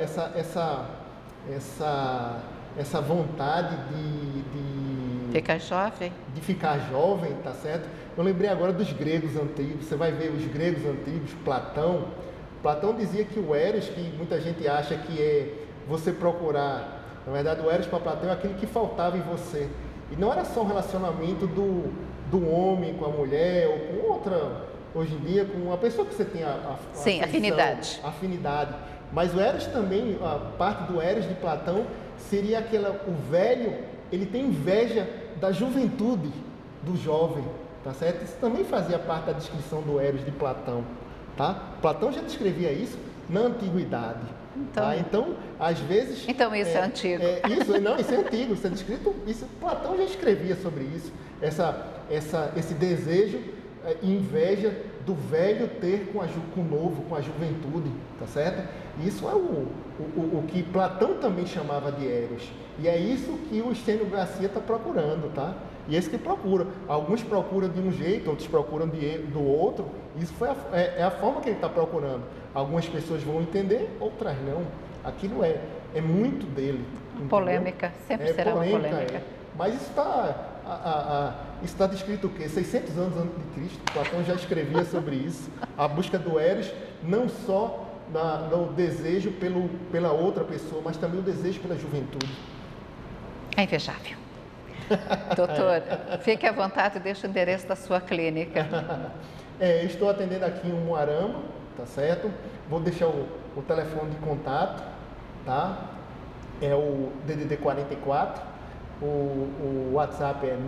essa vontade de ficar jovem, tá certo? Eu lembrei agora dos gregos antigos. Você vai ver os gregos antigos, Platão dizia que o Eros, que muita gente acha que é você procurar, na verdade o Eros para Platão é aquilo que faltava em você. E não era só um relacionamento do homem com a mulher ou com outra, hoje em dia, com uma pessoa que você tem afinidade. Mas o Eros também, a parte do Eros de Platão seria o velho, ele tem inveja da juventude do jovem, tá certo? Isso também fazia parte da descrição do Eros de Platão, tá? Platão já descrevia isso na antiguidade. Então, às vezes... Então isso é antigo. Isso é antigo, isso é descrito, Platão já escrevia sobre isso, esse desejo e inveja do velho ter com o novo, com a juventude, tá certo? Isso é o que Platão também chamava de Eros. E é isso que o Stênio Garcia está procurando, tá? E esse que procura. Alguns procuram de um jeito, outros procuram do outro. Isso é a forma que ele está procurando. Algumas pessoas vão entender, outras não. Aquilo é muito dele. Polêmica, sempre será uma polêmica. Mas isso está descrito o quê? 600 anos antes de Cristo. Platão já escrevia sobre isso. A busca do Eros, não só no desejo pela outra pessoa, mas também o desejo pela juventude. É invejável. Doutor, fique à vontade e deixe o endereço da sua clínica. Estou atendendo aqui em Umuarama, tá certo? Vou deixar o telefone de contato, tá? É o DDD 44, o WhatsApp é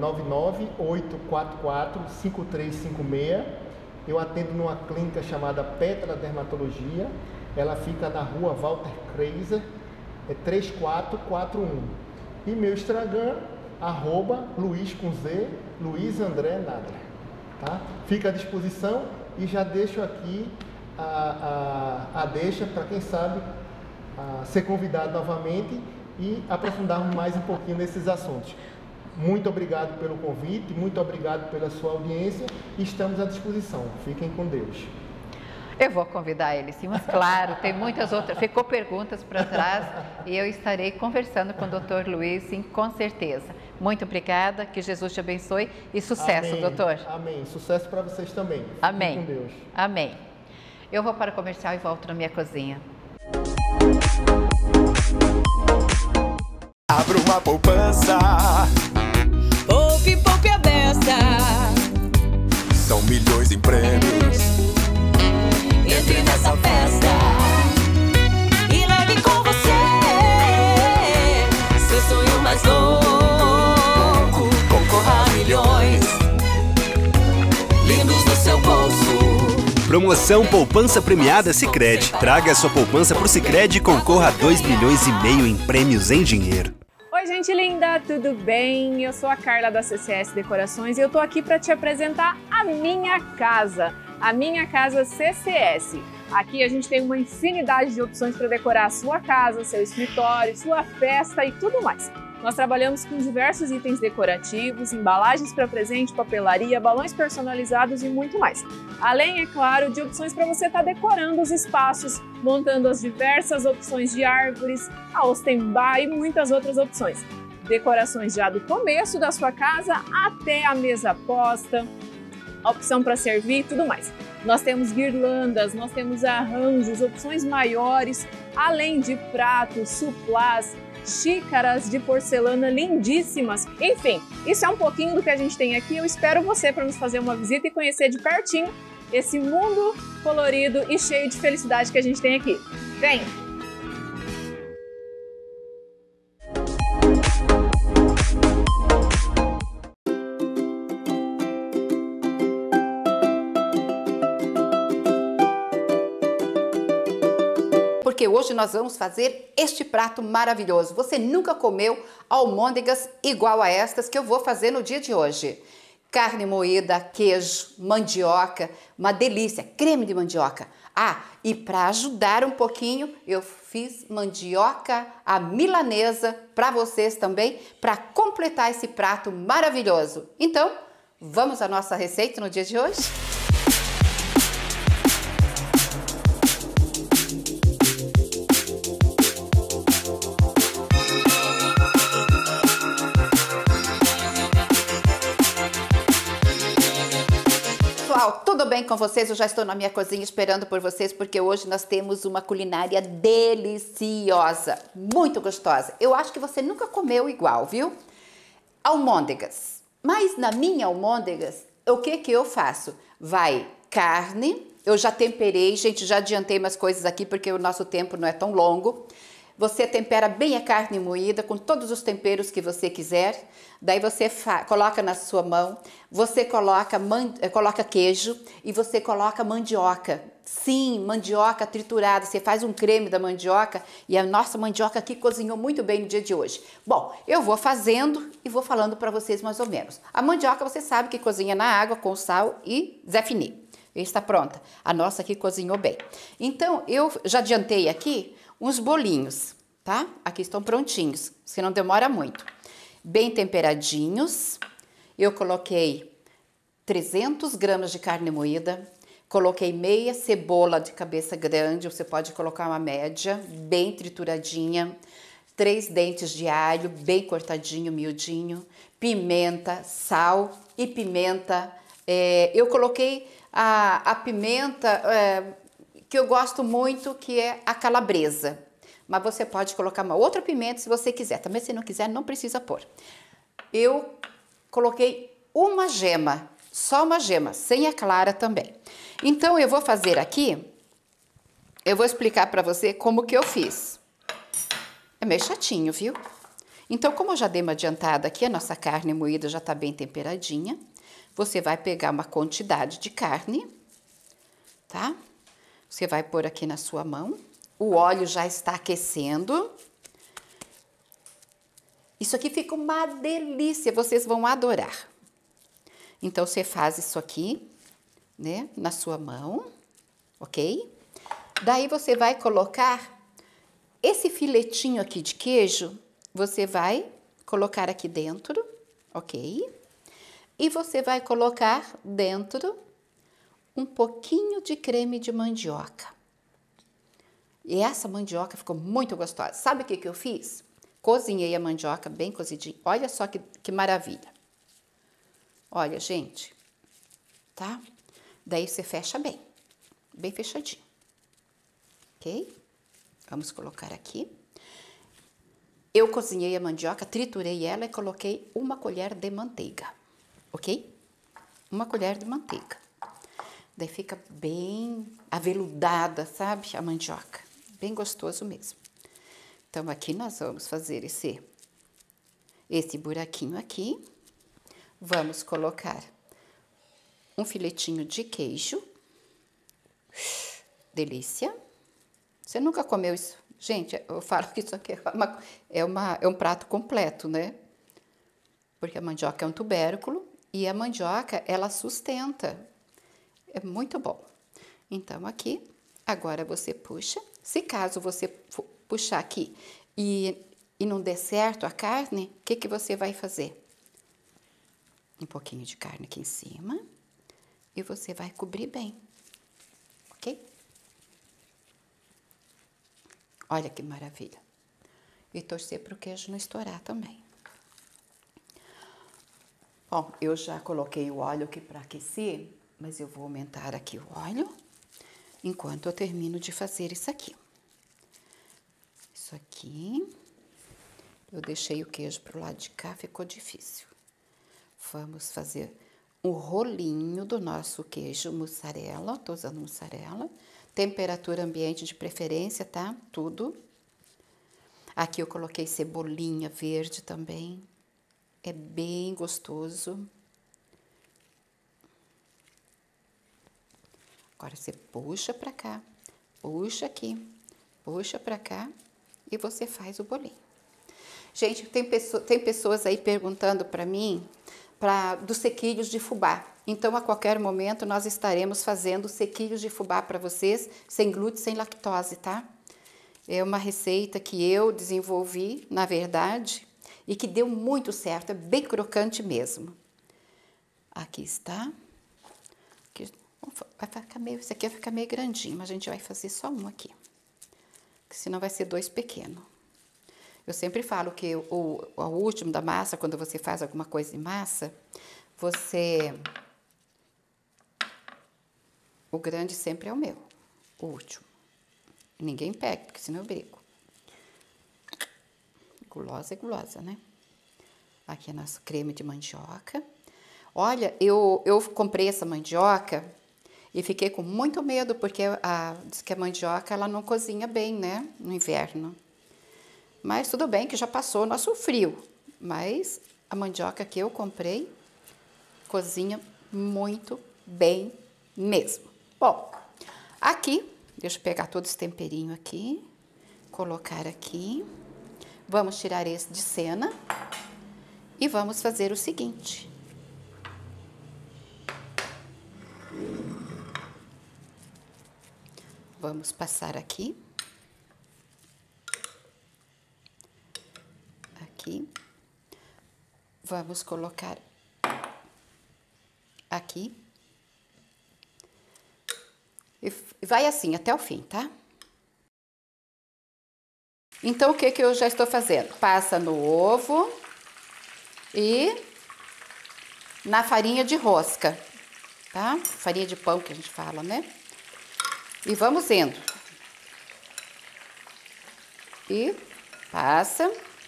998445356. Eu atendo numa clínica chamada Petra Dermatologia. Ela fica na rua Walter Kreiser, 3441. E meu Instagram, @Luiz André Nadler. Tá? Fica à disposição e já deixo aqui a deixa para quem sabe ser convidado novamente e aprofundarmos mais um pouquinho nesses assuntos. Muito obrigado pelo convite, muito obrigado pela sua audiência e estamos à disposição. Fiquem com Deus. Eu vou convidar ele, sim, mas claro, tem muitas outras. Ficou perguntas para trás e eu estarei conversando com o Dr. Luiz, sim, com certeza. Muito obrigada, que Jesus te abençoe e sucesso, amém, doutor. Amém. Sucesso para vocês também. Fiquem amém. com Deus. Amém. Eu vou para o comercial e volto na minha cozinha. Abra uma poupança. Poupe, poupe a beça. São milhões em prêmios. Entre nessa festa e leve com você seu sonho mais louco. Concorra a milhões lindos no seu bolso. Promoção Poupança Premiada Sicredi. Traga a sua poupança pro Sicredi e concorra a 2,5 milhões em prêmios em dinheiro. Oi, gente linda, tudo bem? Eu sou a Carla da CCS Decorações e eu tô aqui para te apresentar a minha casa. A Minha Casa CCS. Aqui a gente tem uma infinidade de opções para decorar a sua casa, seu escritório, sua festa e tudo mais. Nós trabalhamos com diversos itens decorativos, embalagens para presente, papelaria, balões personalizados e muito mais. Além, é claro, de opções para você estar decorando os espaços, montando as diversas opções de árvores, a Ostenbar e muitas outras opções. Decorações já do começo da sua casa até a mesa posta, opção para servir e tudo mais. Nós temos guirlandas, nós temos arranjos, opções maiores, além de pratos, suplás, xícaras de porcelana lindíssimas. Enfim, isso é um pouquinho do que a gente tem aqui. Eu espero você para nos fazer uma visita e conhecer de pertinho esse mundo colorido e cheio de felicidade que a gente tem aqui. Vem! Porque hoje nós vamos fazer este prato maravilhoso. Você nunca comeu almôndegas igual a estas que eu vou fazer no dia de hoje. Carne moída, queijo, mandioca, uma delícia, creme de mandioca. Ah, e para ajudar um pouquinho, eu fiz mandioca à milanesa para vocês também, para completar esse prato maravilhoso. Então, vamos à nossa receita no dia de hoje? Tudo bem com vocês? Eu já estou na minha cozinha esperando por vocês, porque hoje nós temos uma culinária deliciosa, muito gostosa. Eu acho que você nunca comeu igual, viu? Almôndegas. Mas na minha almôndegas, o que eu faço? Vai carne, eu já temperei, gente, já adiantei umas coisas aqui porque o nosso tempo não é tão longo. Você tempera bem a carne moída com todos os temperos que você quiser. Daí você coloca na sua mão, você coloca queijo e você coloca mandioca. Sim, mandioca triturada. Você faz um creme da mandioca e a nossa mandioca aqui cozinhou muito bem no dia de hoje. Bom, eu vou fazendo e vou falando para vocês mais ou menos. A mandioca você sabe que cozinha na água com sal e Zé Fini. Está pronta. A nossa aqui cozinhou bem. Então, eu já adiantei aqui uns bolinhos, tá? Aqui estão prontinhos, se não demora muito. Bem temperadinhos. Eu coloquei 300 gramas de carne moída, coloquei meia cebola de cabeça grande, você pode colocar uma média, bem trituradinha, 3 dentes de alho, bem cortadinho, miudinho, pimenta, sal e pimenta. Eu coloquei a pimenta que eu gosto muito, que é a calabresa. Mas você pode colocar uma outra pimenta se você quiser. Também se não quiser, não precisa pôr. Eu coloquei uma gema, só uma gema, sem a clara também. Então, eu vou fazer aqui, eu vou explicar para você como que eu fiz. É meio chatinho, viu? Então, como eu já dei uma adiantada aqui, a nossa carne moída já tá bem temperadinha. Você vai pegar uma quantidade de carne, tá? Você vai pôr aqui na sua mão. O óleo já está aquecendo. Isso aqui fica uma delícia, vocês vão adorar. Então, você faz isso aqui, né, na sua mão, ok? Daí, você vai colocar esse filetinho aqui de queijo, você vai colocar aqui dentro, ok? E você vai colocar dentro um pouquinho de creme de mandioca. E essa mandioca ficou muito gostosa. Sabe o que eu fiz? Cozinhei a mandioca bem cozidinha. Olha só que maravilha. Olha, gente, tá? Daí você fecha bem, bem fechadinho, ok? Vamos colocar aqui. Eu cozinhei a mandioca, triturei ela e coloquei uma colher de manteiga, ok? Uma colher de manteiga. Daí fica bem aveludada, sabe? A mandioca. Bem gostoso mesmo. Então, aqui nós vamos fazer esse buraquinho aqui. Vamos colocar um filetinho de queijo. Delícia. Você nunca comeu isso? Gente, eu falo que isso aqui é um prato completo, né? Porque a mandioca é um tubérculo e a mandioca, ela sustenta. É muito bom. Então, aqui, agora você puxa. Se caso você puxar aqui e não der certo a carne, o que você vai fazer? Um pouquinho de carne aqui em cima e você vai cobrir bem, ok? Olha que maravilha. E torcer para o queijo não estourar também. Bom, eu já coloquei o óleo aqui para aquecer, mas eu vou aumentar aqui o óleo enquanto eu termino de fazer isso aqui. Isso aqui, eu deixei o queijo pro lado de cá, ficou difícil. Vamos fazer o rolinho do nosso queijo mussarela. Tô usando mussarela. Temperatura ambiente de preferência, tá? Tudo. Aqui eu coloquei cebolinha verde também. É bem gostoso. Agora você puxa pra cá, puxa aqui, puxa pra cá e você faz o bolinho. Gente, tem pessoas aí perguntando pra mim dos sequilhos de fubá. Então, a qualquer momento, nós estaremos fazendo sequilhos de fubá para vocês, sem glúten, sem lactose, tá? É uma receita que eu desenvolvi, na verdade, e que deu muito certo, é bem crocante mesmo. Aqui está. Aqui, vai ficar meio, esse aqui vai ficar meio grandinho, mas a gente vai fazer só um aqui, porque senão vai ser 2 pequenos. Eu sempre falo que o último da massa, quando você faz alguma coisa em massa, o grande sempre é o meu, o último. Ninguém pega, porque senão eu brigo. Gulosa é gulosa, né? Aqui é nosso creme de mandioca. Olha, eu comprei essa mandioca e fiquei com muito medo, porque diz que a mandioca ela não cozinha bem, né? No inverno. Mas tudo bem que já passou o nosso frio. Mas a mandioca que eu comprei cozinha muito bem mesmo. Bom, aqui, deixa eu pegar todo esse temperinho aqui, colocar aqui. Vamos tirar esse de cena e vamos fazer o seguinte. Vamos passar aqui. Aqui. Vamos colocar aqui. E vai assim até o fim, tá? Então, o que que eu já estou fazendo? Passa no ovo e na farinha de rosca, tá? Farinha de pão que a gente fala, né? E vamos indo. E passa.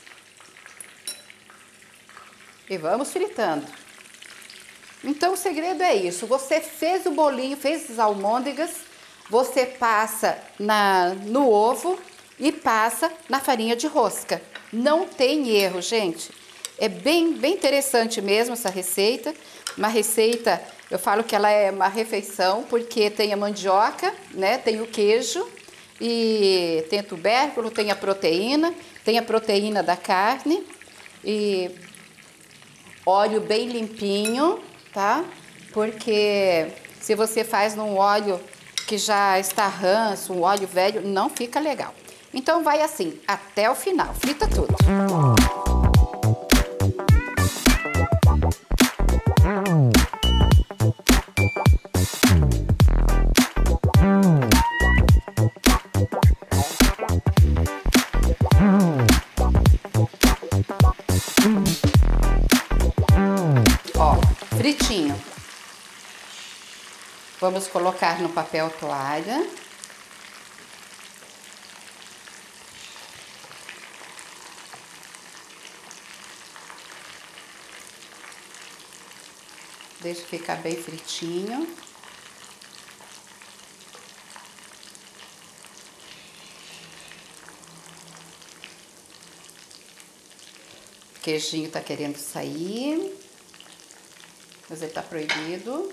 E vamos fritando. Então, o segredo é isso. Você fez o bolinho, fez as almôndegas, você passa no ovo e passa na farinha de rosca. Não tem erro, gente. É bem interessante mesmo essa receita. Uma receita, eu falo que ela é uma refeição, porque tem a mandioca, né? Tem o queijo, e tem o tubérculo, tem a proteína da carne, e óleo bem limpinho, tá? Porque se você faz num óleo que já está ranço, um óleo velho, não fica legal. Então vai assim, até o final, frita tudo. Ó, fritinho. Vamos colocar no papel toalha. Deixa ficar bem fritinho. O queijinho tá querendo sair, mas ele tá proibido.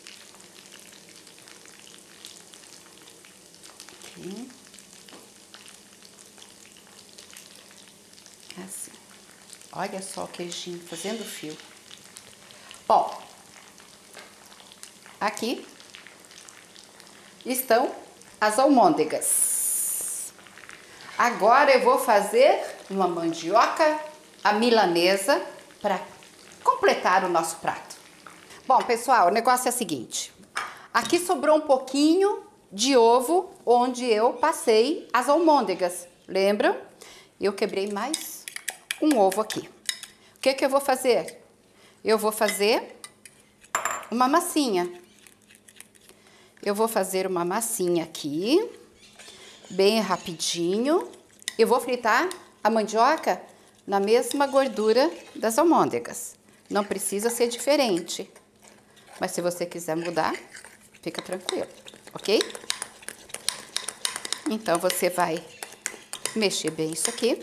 Aqui. Assim. Olha só o queijinho fazendo fio. Bom, aqui estão as almôndegas. Agora eu vou fazer uma mandioca à milanesa para completar o nosso prato. Bom, pessoal, o negócio é o seguinte. Aqui sobrou um pouquinho de ovo onde eu passei as almôndegas. Lembram? Eu quebrei mais um ovo aqui. O que que eu vou fazer? Eu vou fazer uma massinha. Eu vou fazer uma massinha aqui, bem rapidinho. Eu vou fritar a mandioca na mesma gordura das almôndegas. Não precisa ser diferente. Mas se você quiser mudar, fica tranquilo, ok? Então, você vai mexer bem isso aqui.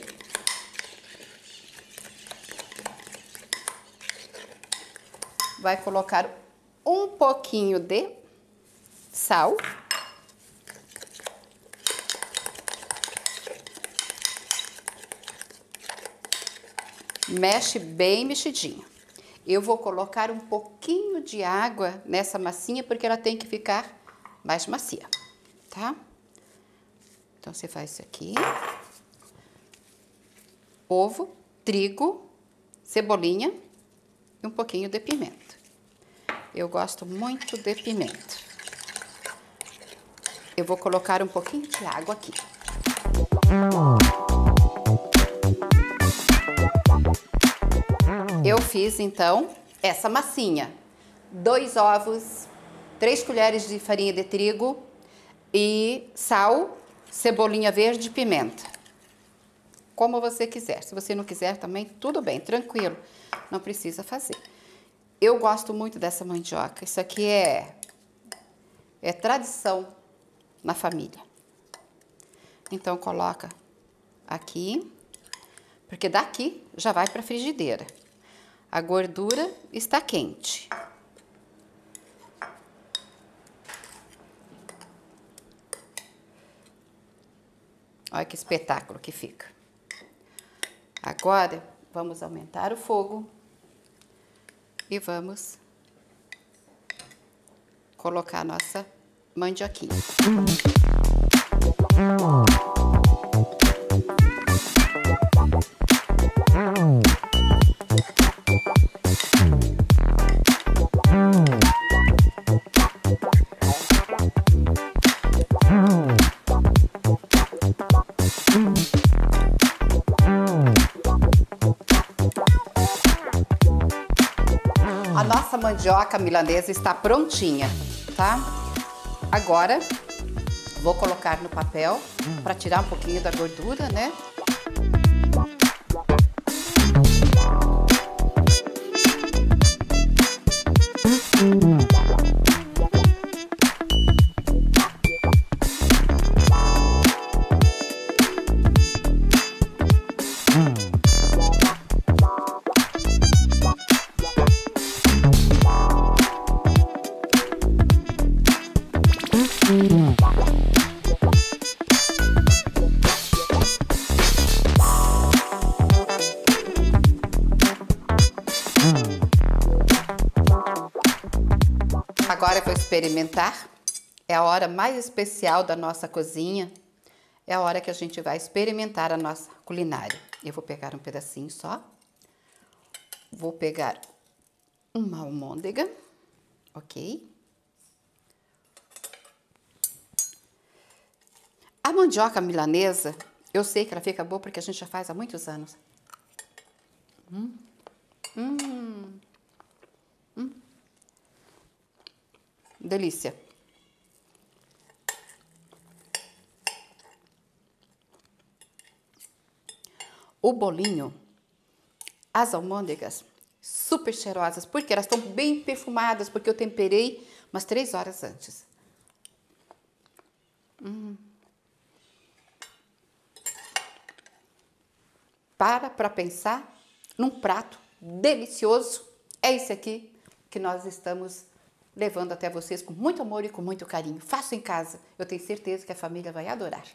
Vai colocar um pouquinho de sal. Mexe bem mexidinho. Eu vou colocar um pouquinho de água nessa massinha, porque ela tem que ficar mais macia, tá? Então, você faz isso aqui. Ovo, trigo, cebolinha e um pouquinho de pimenta. Eu gosto muito de pimenta. Eu vou colocar um pouquinho de água aqui. Eu fiz, então, essa massinha. 2 ovos, 3 colheres de farinha de trigo e sal, cebolinha verde e pimenta. Como você quiser. Se você não quiser também, tudo bem, tranquilo. Não precisa fazer. Eu gosto muito dessa mandioca. Isso aqui é tradição na família. Então, coloca aqui, porque daqui já vai para a frigideira. A gordura está quente. Olha que espetáculo que fica. Agora, vamos aumentar o fogo e vamos colocar a nossa mandioquinha. A nossa mandioca milanesa está prontinha, tá? Agora, vou colocar no papel para tirar um pouquinho da gordura, né? Agora eu vou experimentar. É a hora mais especial da nossa cozinha. É a hora que a gente vai experimentar a nossa culinária. Eu vou pegar um pedacinho só. Vou pegar uma almôndega, ok? A mandioca milanesa, eu sei que ela fica boa porque a gente já faz há muitos anos. Delícia. O bolinho, as almôndegas, super cheirosas, porque elas estão bem perfumadas, porque eu temperei umas 3 horas antes. Para pensar num prato delicioso. É esse aqui que nós estamos levando até vocês com muito amor e com muito carinho. Faça em casa. Eu tenho certeza que a família vai adorar.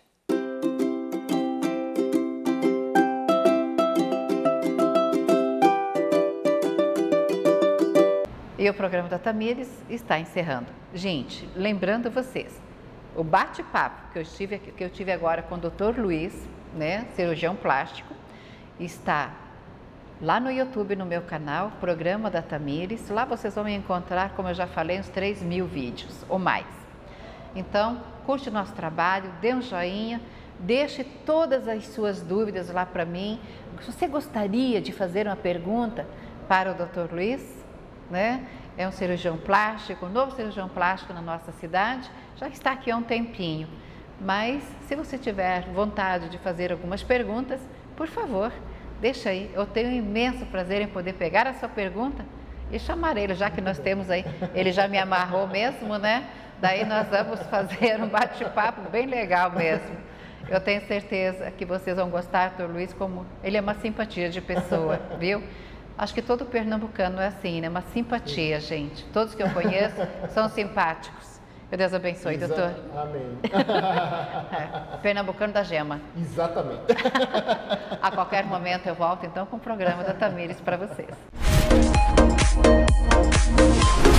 E o programa da Tamires está encerrando. Gente, lembrando vocês, o bate-papo que eu tive agora com o Dr. Luiz, né, cirurgião plástico, está lá no YouTube, no meu canal, Programa da Tamires. Lá vocês vão me encontrar, como eu já falei, uns 3.000 vídeos ou mais. Então, curte o nosso trabalho, dê um joinha, deixe todas as suas dúvidas lá para mim. Se você gostaria de fazer uma pergunta para o Dr. Luiz, né? É um cirurgião plástico, um novo cirurgião plástico na nossa cidade, já está aqui há um tempinho. Mas, se você tiver vontade de fazer algumas perguntas, por favor, deixa aí. Eu tenho um imenso prazer em poder pegar a sua pergunta E chamarei ele, já que nós temos aí, ele já me amarrou mesmo, né? Daí nós vamos fazer um bate-papo bem legal mesmo. Eu tenho certeza que vocês vão gostar do Luiz, como ele é uma simpatia de pessoa, viu? Acho que todo pernambucano é assim, né? Uma simpatia, gente. Todos que eu conheço são simpáticos. Que Deus abençoe, doutor. Amém. Pernambucano da Gema. Exatamente. A qualquer momento eu volto então com o programa da Tamires para vocês.